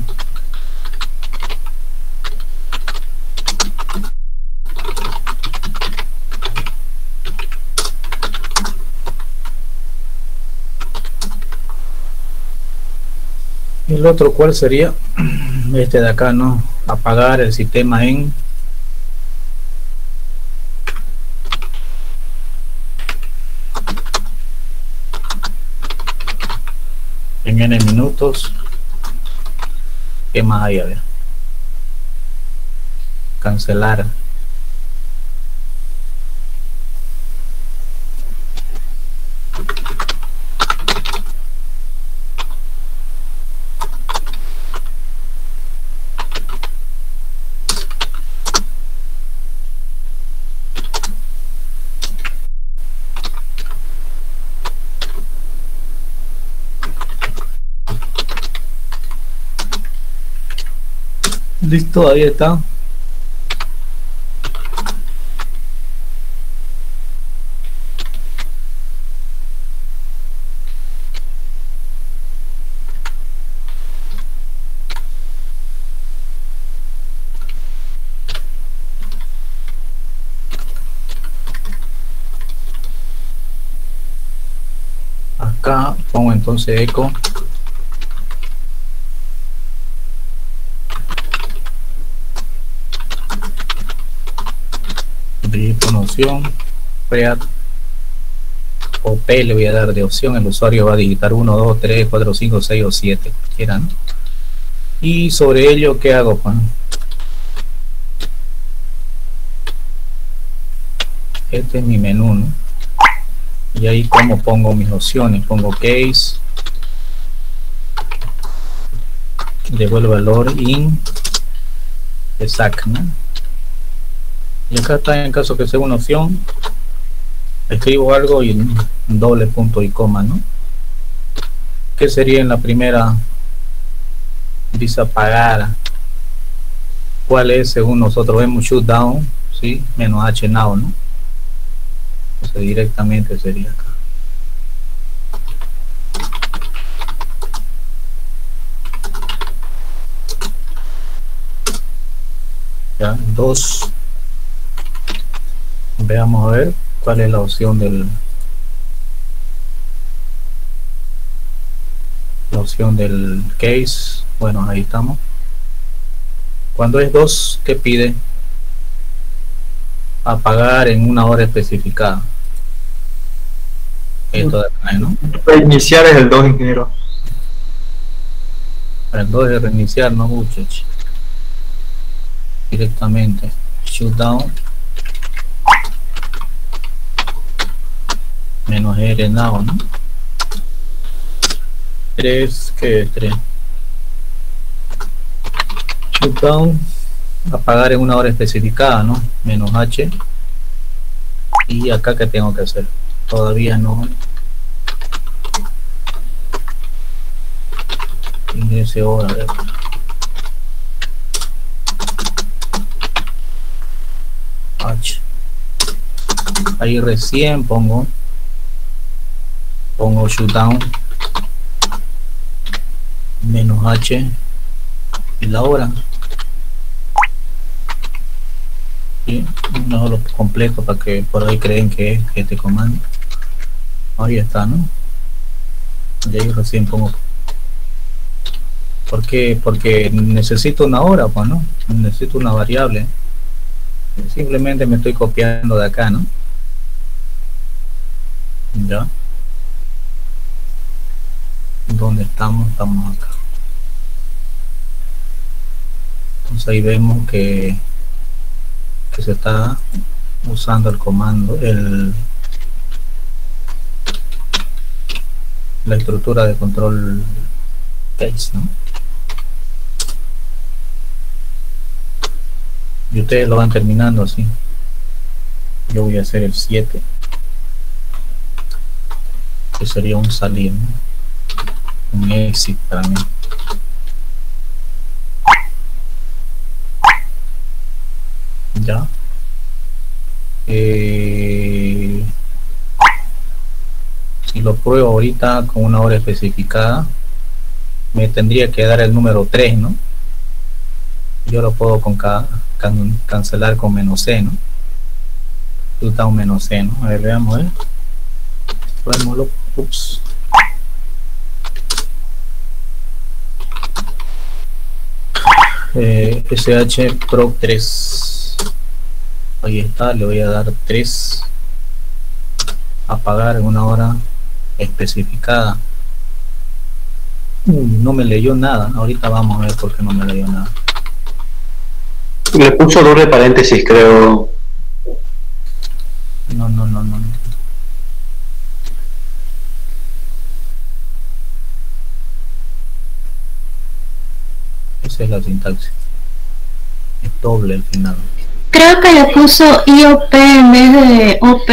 D: El otro, ¿cuál sería? Este de acá, ¿no? Apagar el sistema en N minutos. ¿Qué más hay? A ver. Cancelar. Listo, ahí está. Acá pongo entonces eco. Noción, read o P le voy a dar de opción. El usuario va a digitar 1, 2, 3, 4, 5, 6 o 7 quieran. Y sobre ello, ¿qué hago, Juan? Este es mi menú, ¿no? Y ahí como pongo mis opciones, pongo case, devuelve valor in exact, ¿no? Y acá está, en caso que sea una opción, escribo algo y un doble punto y coma, ¿no? ¿Qué sería en la primera? Dice apagar. ¿Cuál es? Según nosotros vemos shutdown, ¿sí? Menos H now, ¿no? O sea, directamente sería acá. Ya, 2. Veamos a ver cuál es la opción del case. Bueno, ahí estamos. Cuando es 2, ¿qué pide? Apagar en una hora especificada. Esto de acá, ¿no?
F: Reiniciar es el 2, ingeniero.
D: El 2 es reiniciar, no muchachos. Directamente shutdown menos R now, ¿no? 3, ¿qué es 3? Shutdown, apagar en una hora especificada, ¿no? Menos H. Y acá, ¿qué tengo que hacer? Todavía no. Ingrese hora, a ver. H. Ahí recién pongo shutdown menos H y la hora, y no lo completo para que por ahí creen que es este comando. Ahí está, ¿no? Y ahí recién pongo. ¿Por qué? Porque necesito una hora, pues, ¿no? Necesito una variable. Simplemente me estoy copiando de acá, ¿no? Ya. ¿Dónde estamos? Estamos acá. Entonces ahí vemos que se está usando el comando, la estructura de control case, ¿no? Y ustedes lo van terminando así. Yo voy a hacer el 7, que sería un salir, ¿no? Un exit para mí. Ya. Si lo pruebo ahorita con una hora especificada, me tendría que dar el número 3, ¿no? Yo lo puedo cancelar con menos C, ¿no? Shutdown menos C, ¿no? A ver, veamos, probémoslo. Ups. SH Pro 3. Ahí está, le voy a dar 3. Apagar en una hora especificada. No me leyó nada. Ahorita vamos a ver por qué no me leyó nada.
G: Le puso doble paréntesis, creo.
D: No. Esa es la sintaxis. Es doble al final.
B: Creo que le puso IOP en vez de OP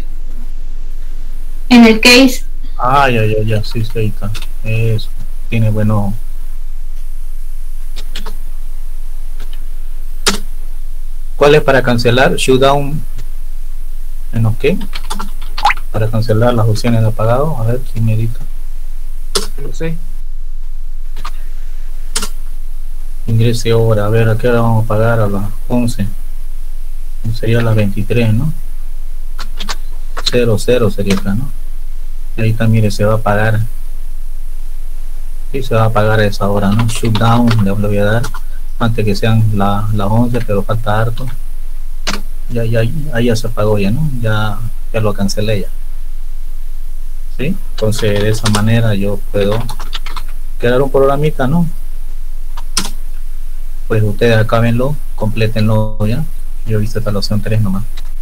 B: en el case.
D: Ah, ya, sí, ahí está. Eso. Tiene bueno. ¿Cuál es para cancelar? Shutdown menos qué. Para cancelar las opciones de apagado. A ver, ¿quién medita?
A: No sé.
D: Ingrese ahora. A ver, ¿a qué hora vamos a pagar? A las 11. Sería a las 23, ¿no? 00 sería acá, ¿no? Y ahí también se va a pagar. Sí, se va a pagar a esa hora, ¿no? Shutdown, le voy a dar antes que sean las 11, pero falta harto. Ahí ya se apagó ya, ¿no? Ya lo cancelé ya. ¿Sí? Entonces de esa manera yo puedo crear un programita, ¿no? Pues ustedes acábenlo, complétenlo ya. Yo he visto hasta la opción 3 nomás.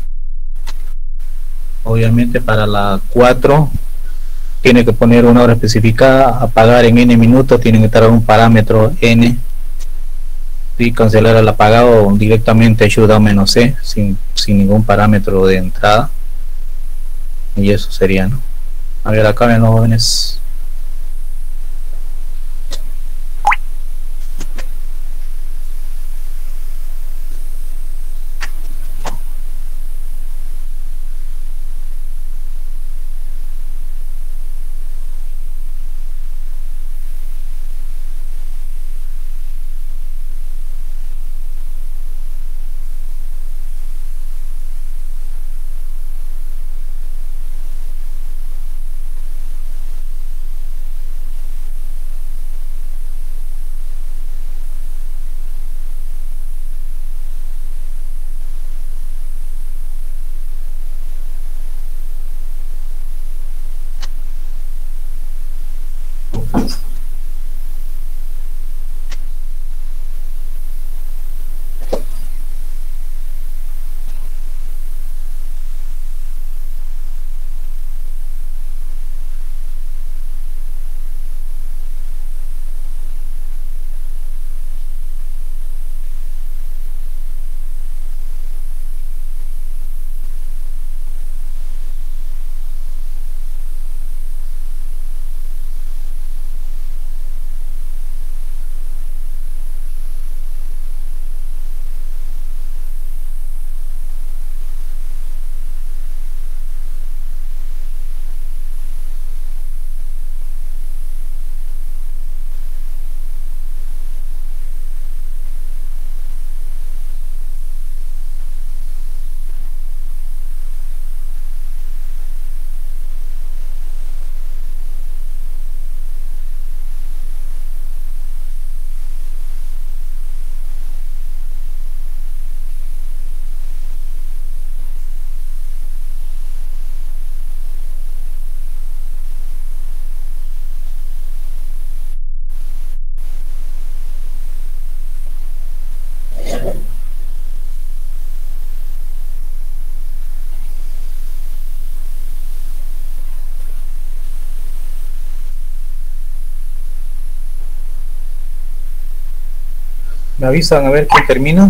D: Obviamente para la 4 tiene que poner una hora especificada, apagar en n minutos, tienen que estar un parámetro n y cancelar el apagado directamente shutdown menos c sin ningún parámetro de entrada, y eso sería, ¿no? A ver, acá ven los jóvenes. Me avisan a ver quién termina.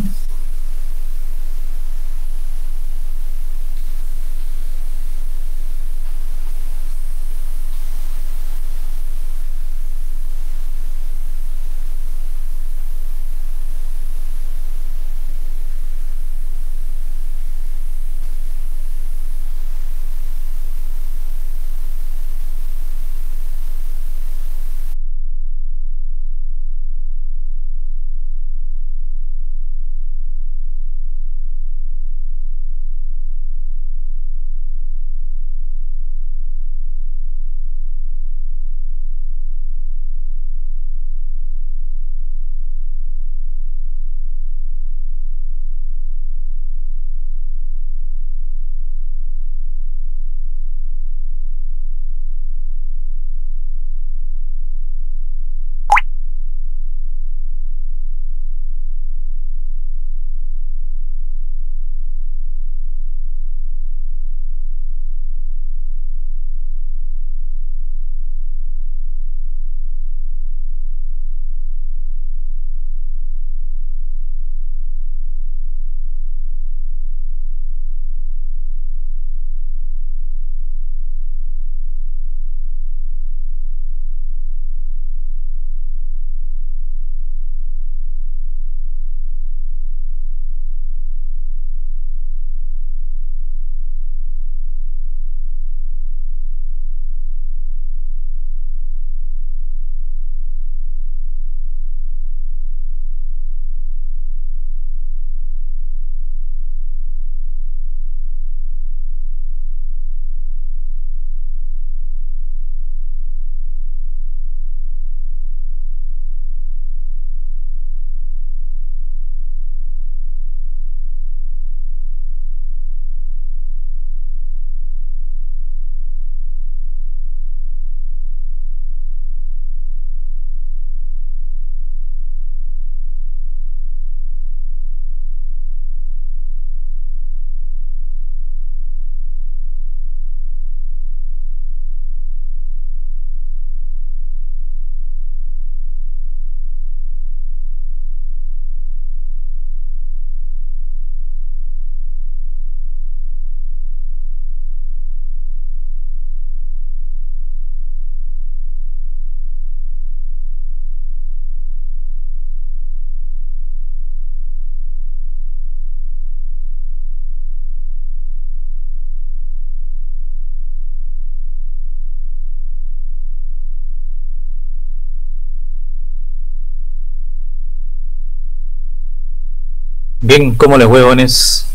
D: Bien, ¿cómo les fue, jóvenes?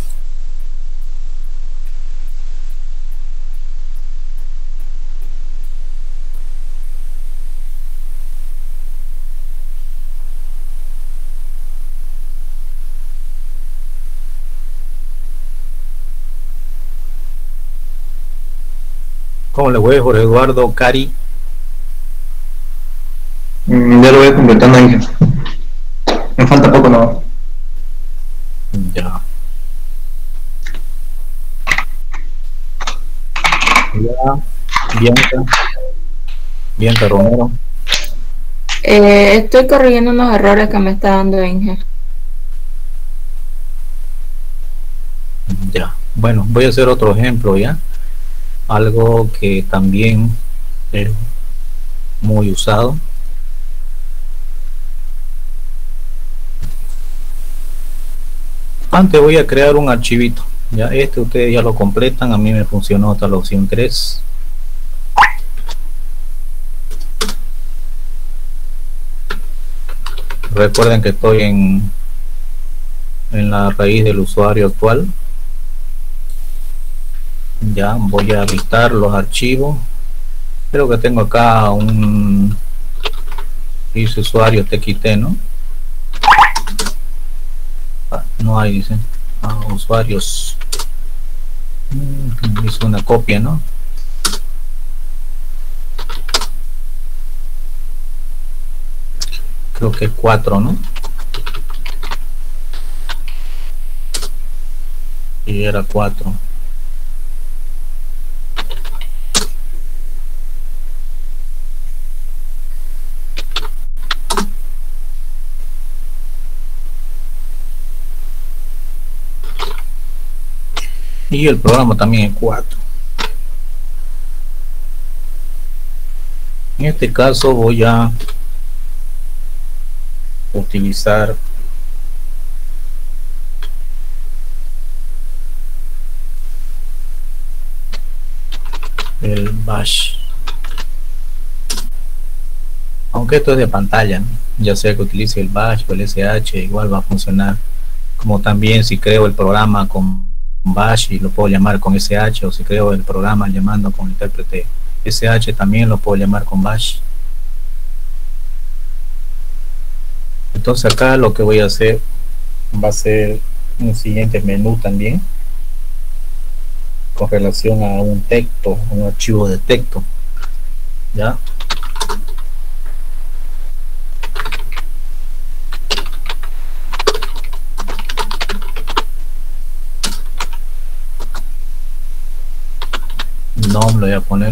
D: ¿Cómo le fue, Jorge Eduardo, Cari?
G: Ya lo voy completando, Ángel. Me falta poco, ¿no?
D: Ya. Bianca Romero.
H: Estoy corrigiendo unos errores que me está dando Inge.
D: Ya. Bueno, voy a hacer otro ejemplo, ¿ya? Algo que también es muy usado. Antes voy a crear un archivito. Ya, ustedes ya lo completan. A mí me funcionó hasta la opción 3. Recuerden que estoy en la raíz del usuario actual. Ya voy a editar los archivos. Creo que tengo acá un usuario txt, ¿no? No hay, dice. Usuarios. Hice una copia, ¿no? Creo que 4, ¿no? Y era 4. Y el programa también es 4. En este caso voy a utilizar el bash, aunque esto es de pantalla, ¿no? Ya sea que utilice el bash o el sh, igual va a funcionar. Como también si creo el programa con bash y lo puedo llamar con sh, o si creo el programa llamando con intérprete sh, también lo puedo llamar con bash. Entonces acá lo que voy a hacer va a ser un siguiente menú también con relación a un texto, un archivo de texto. Ya. No lo voy a poner.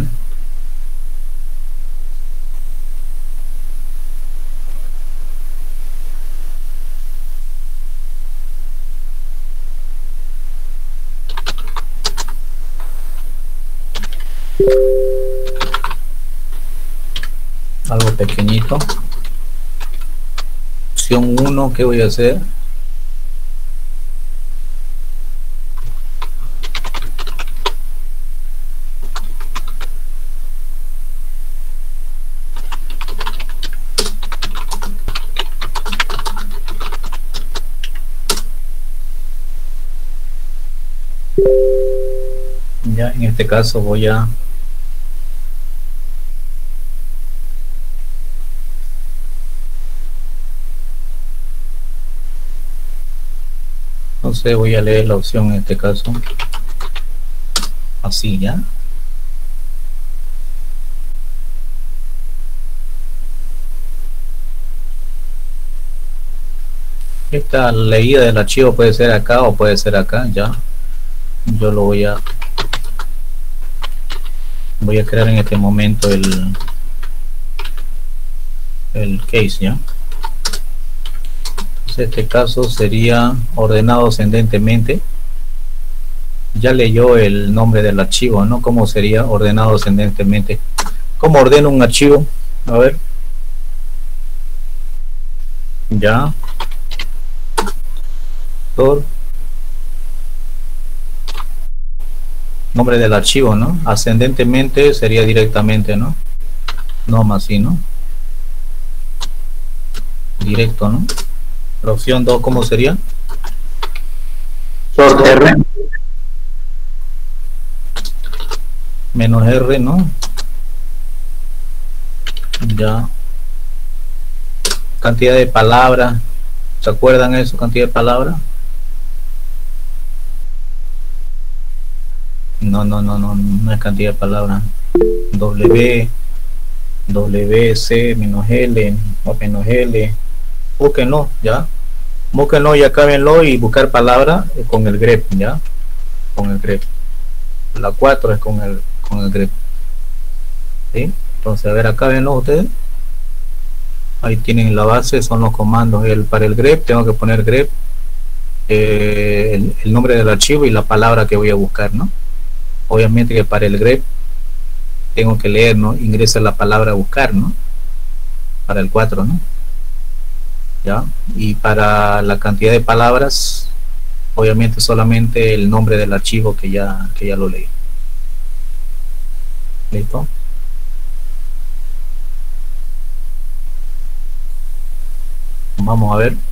D: Algo pequeñito. Opción 1, ¿qué voy a hacer? Ya en este caso voy a voy a leer la opción en este caso así, ya. Esta leída del archivo puede ser acá o puede ser acá, ya. Yo lo voy a crear en este momento el case, ya. Este caso sería ordenado ascendentemente. Ya leyó el nombre del archivo, ¿no? ¿Cómo sería ordenado ascendentemente? ¿Cómo ordeno un archivo? A ver. Ya. Nombre del archivo, ¿no? Ascendentemente sería directamente, ¿no? No más así, ¿no? Directo, ¿no? La opción 2, ¿cómo sería?
G: Sort R.
D: Menos R, ¿no? Ya. Cantidad de palabras. ¿Se acuerdan eso? Cantidad de palabras. No es cantidad de palabras. WC menos L o menos L. Búsquenlo, ya. Búsquenlo y acábenlo y buscar palabra con el grep, ya. Con el grep. La 4 es con el grep. ¿Sí? Entonces, a ver, acábenlo ustedes. Ahí tienen la base, son los comandos. Para el grep tengo que poner grep, el nombre del archivo y la palabra que voy a buscar, ¿no? Obviamente que para el grep tengo que leer, ¿no? Ingresa la palabra a buscar, ¿no? Para el 4, ¿no? ¿Ya? Y para la cantidad de palabras, obviamente solamente el nombre del archivo que ya lo leí. ¿Listo? Vamos a ver.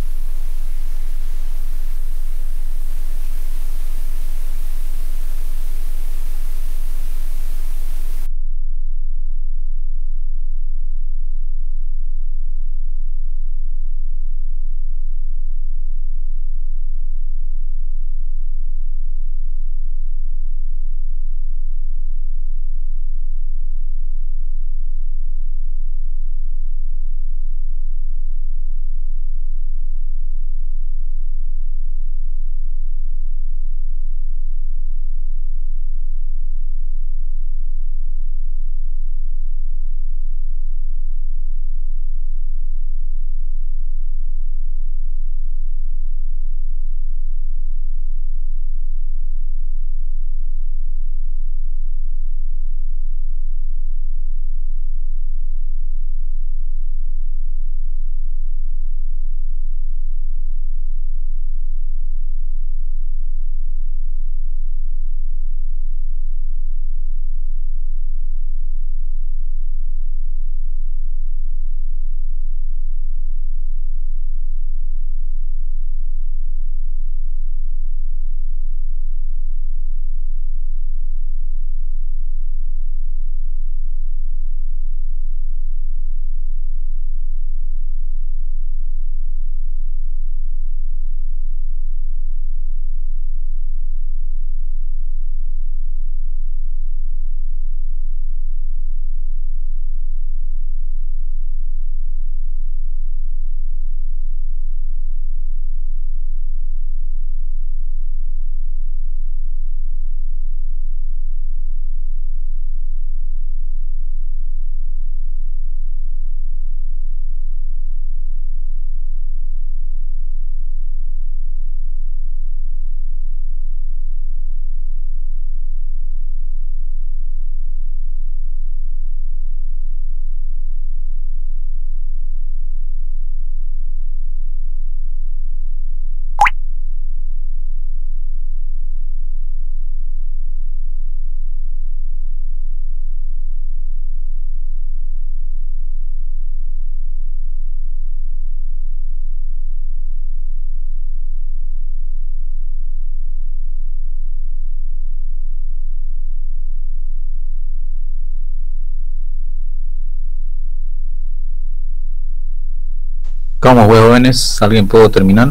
D: ¿Cómo, jóvenes? ¿Alguien pudo terminar?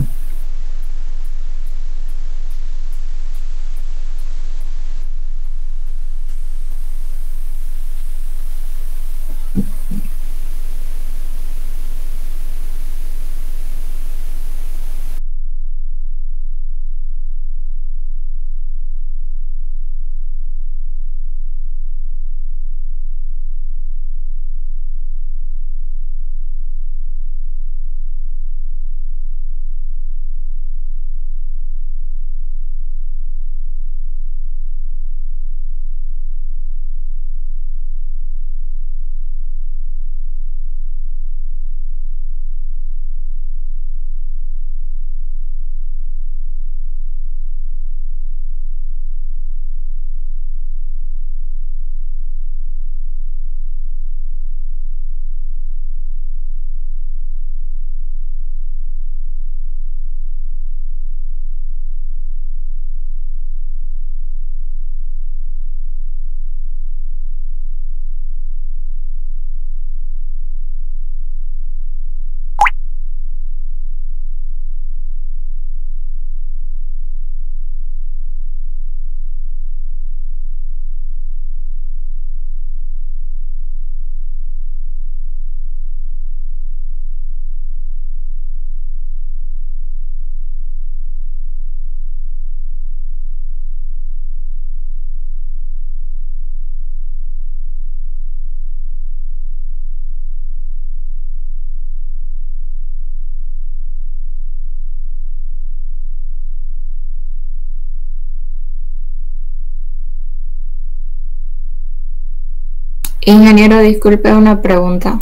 B: Ingeniero, disculpe una pregunta.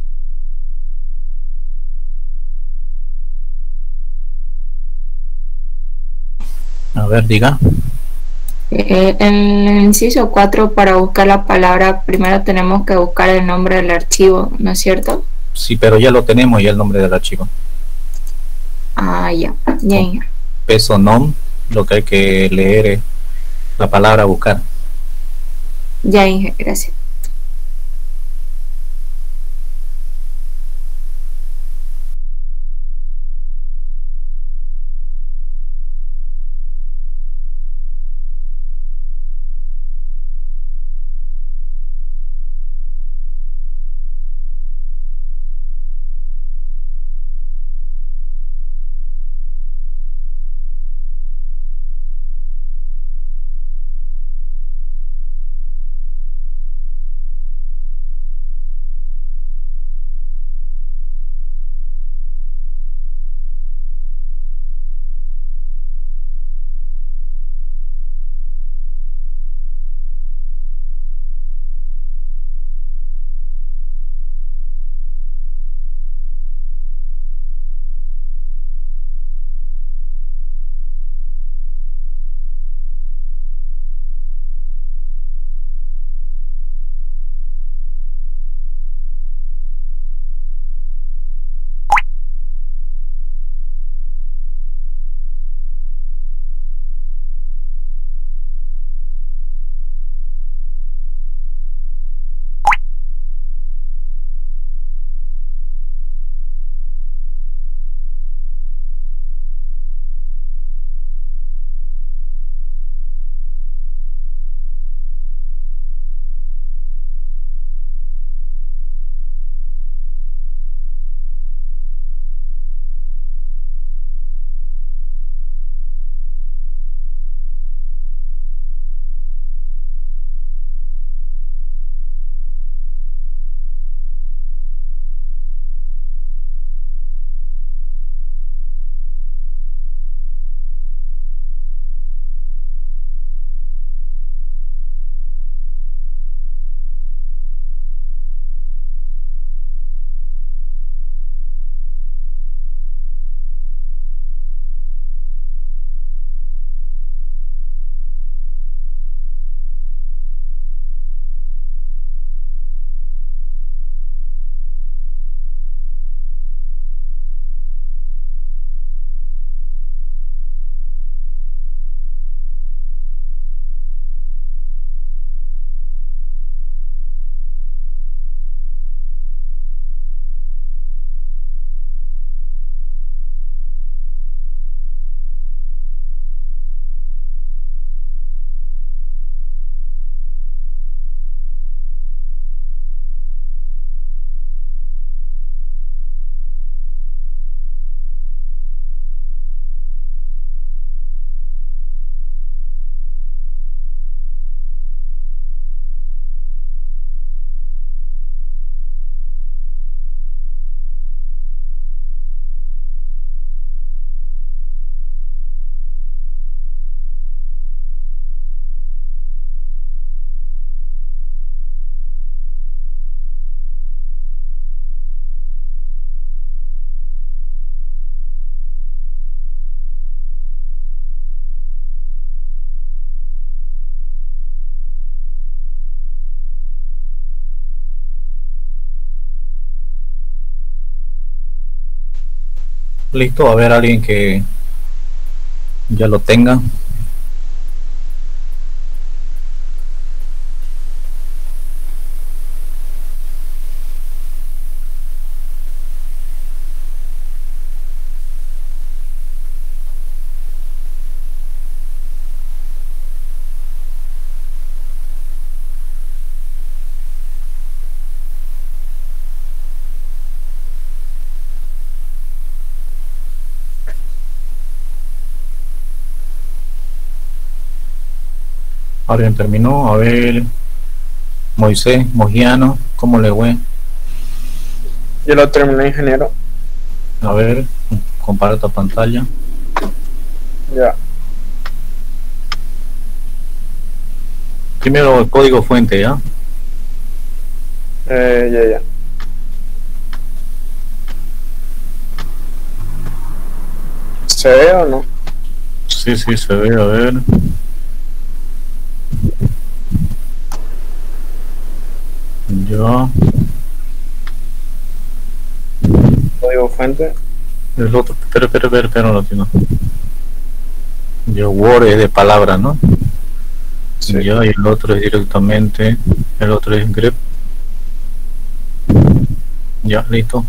D: A ver, diga.
B: En el inciso 4, para buscar la palabra, primero tenemos que buscar el nombre del archivo, ¿no es cierto?
D: Sí, pero ya lo tenemos, ya el nombre del archivo.
B: Ah, ya. Ya, ingeniero.
D: Peso nom, lo que hay que leer es la palabra a buscar.
B: Ya, ingeniero, gracias.
D: Listo, a ver alguien que ya lo tenga. Alguien terminó, a ver, Moisés, Mogiano, ¿cómo le fue?
A: Yo lo terminé, ingeniero.
D: A ver, comparto pantalla.
A: Ya.
D: Primero el código fuente, ¿ya?
I: Ya. ¿Se ve o no?
D: Sí, se ve, a ver. Ya.
I: Código fuente.
D: El otro, pero no tiene. Ya, Word es de palabra, ¿no?
I: Sí.
D: Ya, y el otro es directamente, el otro es grep. Ya, listo.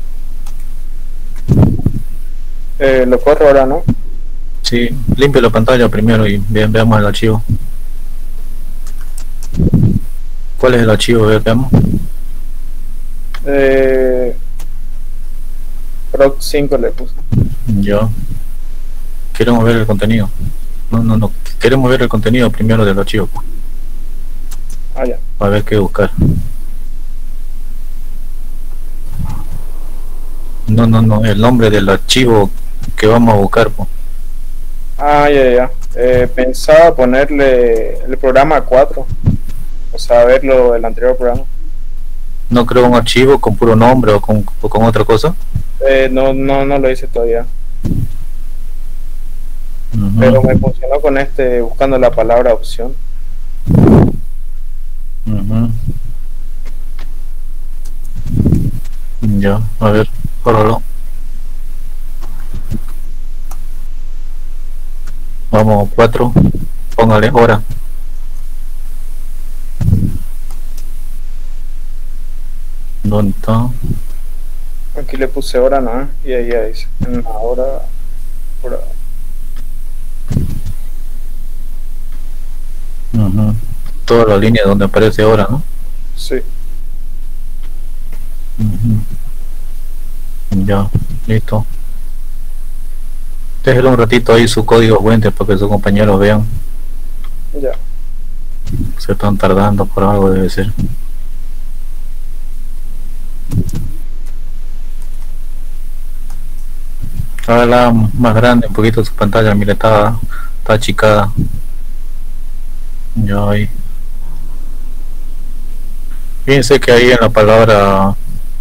I: Lo corro ahora, ¿no?
D: Sí, limpia la pantalla primero y veamos el archivo. ¿Cuál es el archivo? Veamos.
I: Proc 5 le puse.
D: Ya. Queremos ver el contenido. No. Queremos ver el contenido primero del archivo.
I: Ya.
D: A ver qué buscar. No. El nombre del archivo que vamos a buscar.
I: Ya. Pensaba ponerle el programa 4. O sea, verlo del anterior programa.
D: ¿No creo un archivo con puro nombre o con otra cosa?
I: No lo hice todavía. Pero me funcionó con buscando la palabra opción.
D: Ya, a ver, córrelo. Vamos, 4. Póngale hora. ¿Dónde está?
I: Aquí le puse hora, ¿no? Y ahí dice, en la hora.
D: Toda la línea donde aparece hora, ¿no?
I: Sí.
D: Ya, listo. Déjelo un ratito ahí su código fuente para que sus compañeros vean.
I: Ya.
D: Se están tardando por algo, debe ser. Hágala más grande un poquito su pantalla, mira, está achicada. Ya ahí. Fíjense que ahí en la palabra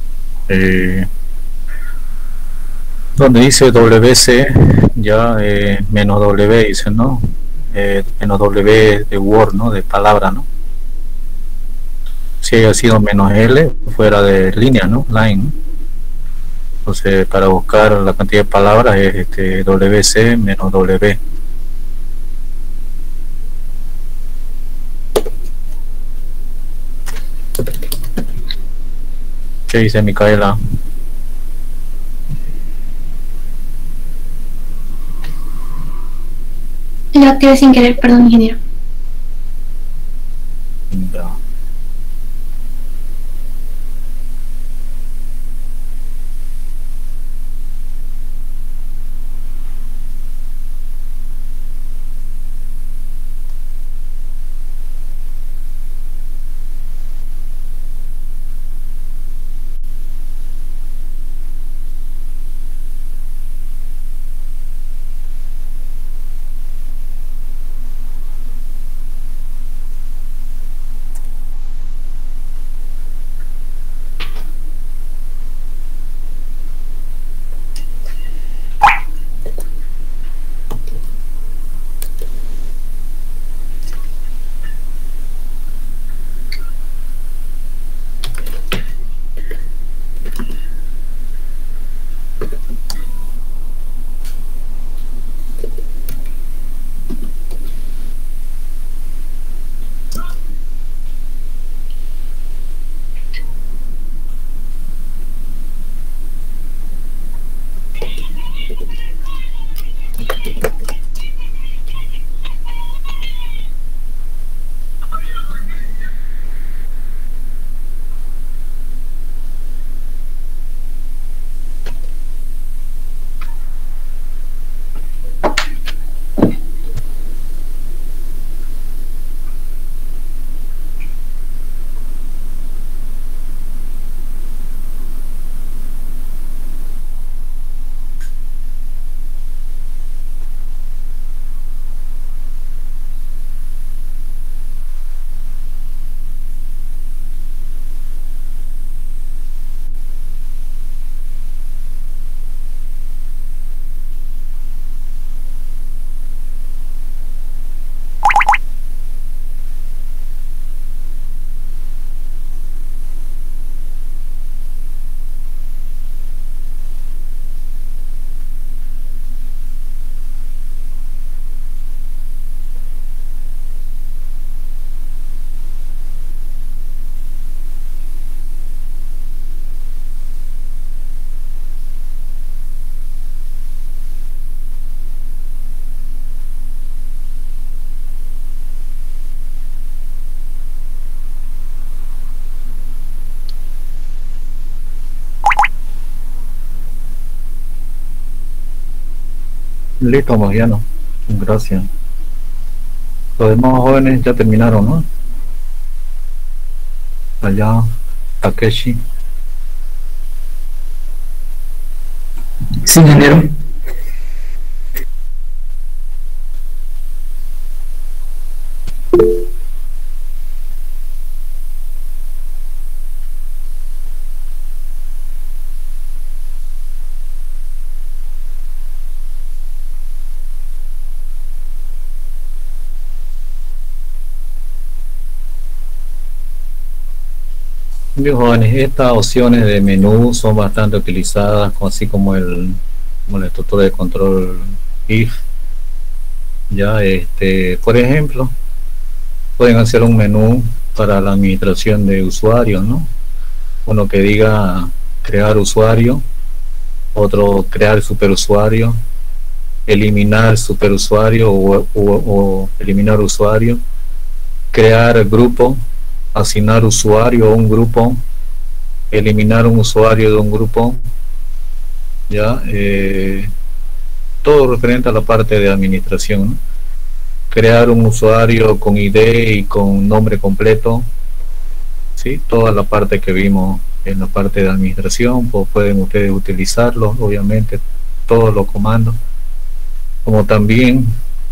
D: donde dice WC, ya menos W dice, ¿no? Menos W de Word, ¿no? De palabra, ¿no? Si haya sido menos L, fuera de línea, ¿no? Line. Entonces, para buscar la cantidad de palabras es WC menos W. ¿Qué dice Micaela?
J: Lo activé sin querer, perdón, ingeniero.
D: Ya. Listo, Mariano. Gracias. Los demás jóvenes ya terminaron, ¿no? Allá, Takeshi.
K: Sí, ingeniero.
D: Bien, jóvenes, estas opciones de menú son bastante utilizadas, así como la estructura de control if. Ya, por ejemplo, pueden hacer un menú para la administración de usuarios, ¿no? Uno que diga crear usuario, otro crear superusuario, eliminar superusuario o eliminar usuario, crear grupo, asignar usuario a un grupo, eliminar un usuario de un grupo, ya, todo referente a la parte de administración, ¿no? Crear un usuario con ID y con nombre completo, ¿sí? Toda la parte que vimos en la parte de administración, pues pueden ustedes utilizarlo, obviamente, todos los comandos, como también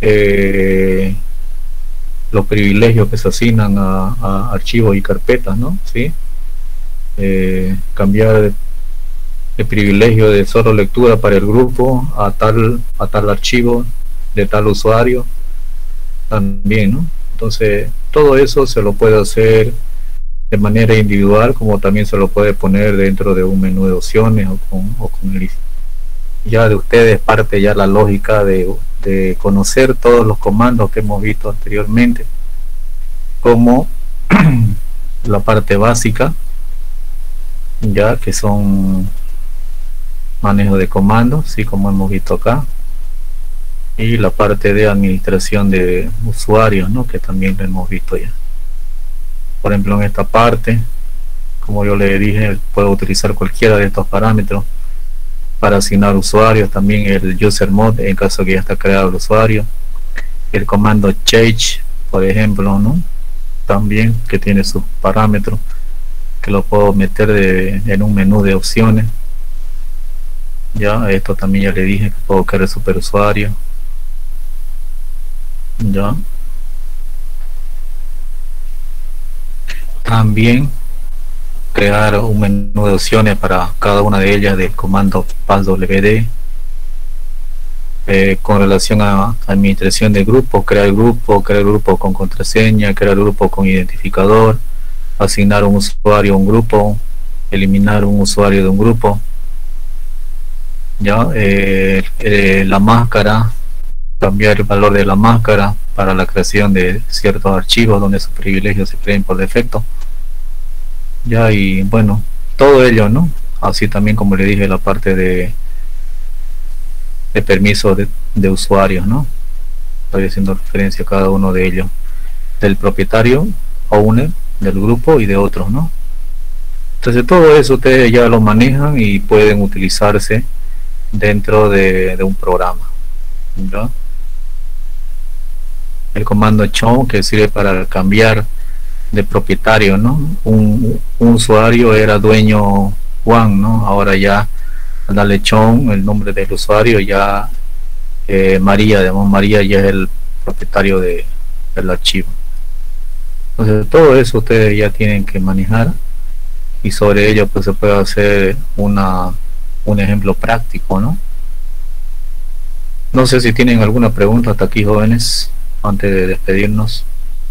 D: los privilegios que se asignan a archivos y carpetas, ¿no? ¿Sí? Cambiar el privilegio de solo lectura para el grupo a tal archivo de tal usuario también, ¿no? Entonces todo eso se lo puede hacer de manera individual, como también se lo puede poner dentro de un menú de opciones o con el, ya de ustedes parte ya la lógica de conocer todos los comandos que hemos visto anteriormente, como la parte básica, ya que son manejo de comandos, sí, como hemos visto acá, y la parte de administración de usuarios, ¿no? Que también lo hemos visto ya. Por ejemplo, en esta parte, como yo le dije, puedo utilizar cualquiera de estos parámetros para asignar usuarios, también el user mode en caso que ya está creado el usuario, el comando change, por ejemplo, ¿no? También, que tiene sus parámetros, que lo puedo meter en un menú de opciones. Ya, esto también ya le dije que puedo crear el superusuario. Ya. También crear un menú de opciones para cada una de ellas del comando passwd. Con relación a administración de grupos, crear grupo con contraseña, crear grupo con identificador, asignar un usuario a un grupo, eliminar un usuario de un grupo. Ya, la máscara, cambiar el valor de la máscara para la creación de ciertos archivos donde sus privilegios se creen por defecto. Ya, y bueno, todo ello, ¿no? Así también, como le dije, la parte de permiso de usuarios, ¿no? Estoy haciendo referencia a cada uno de ellos, del propietario, owner, del grupo y de otros, ¿no? Entonces todo eso ustedes ya lo manejan y pueden utilizarse dentro de un programa, ¿no? El comando chown, que sirve para cambiar de propietario, ¿no? Un usuario era dueño Juan, ¿no? Ahora ya al darle chown, el nombre del usuario, ya María, digamos, María ya es el propietario del archivo. Entonces todo eso ustedes ya tienen que manejar, y sobre ello pues se puede hacer un ejemplo práctico, ¿no? No sé si tienen alguna pregunta hasta aquí, jóvenes, antes de despedirnos.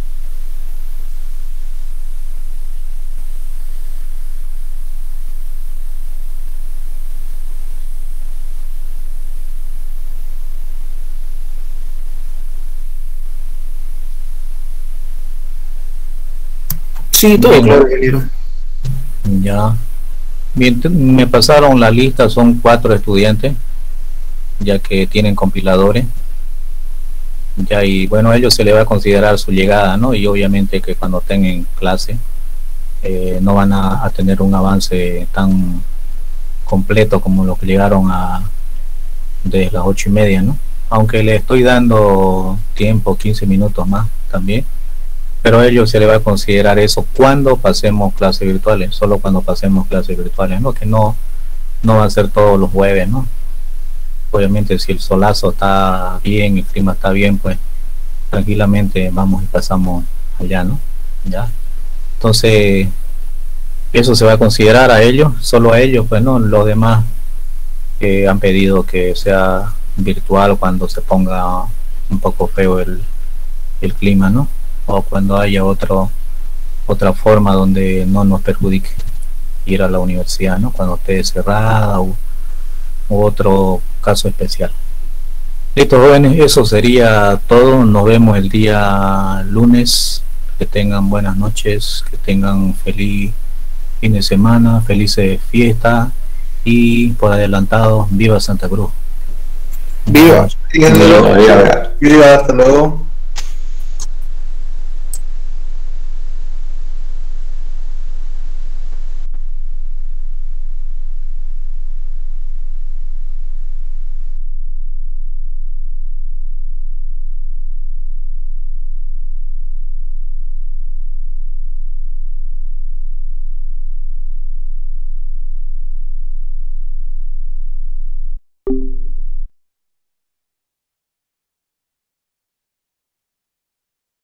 A: Sí, todo claro, ingeniero.
D: Ya. Bien, me pasaron la lista, son 4 estudiantes, ya que tienen compiladores. Ya, y bueno, a ellos se les va a considerar su llegada, ¿no? Y obviamente que cuando tengan clase no van a tener un avance tan completo como los que llegaron desde las 8:30, ¿no? aunque le estoy dando tiempo, 15 minutos más también, pero a ellos se le va a considerar eso cuando pasemos clases virtuales, solo cuando pasemos clases virtuales, ¿no? Que no va a ser todos los jueves, ¿no? Obviamente si el solazo está bien, el clima está bien, pues tranquilamente vamos y pasamos allá, ¿no? Ya. Entonces, eso se va a considerar a ellos, solo a ellos, pues no, los demás que han pedido que sea virtual cuando se ponga un poco feo el clima, ¿no? O cuando haya otra forma donde no nos perjudique ir a la universidad, ¿no? Cuando esté cerrada u otro caso especial. Listo, jóvenes, eso sería todo. Nos vemos el día lunes. Que tengan buenas noches, que tengan feliz fin de semana, felices fiestas y por adelantado, viva Santa Cruz.
F: Viva, viva, hasta luego.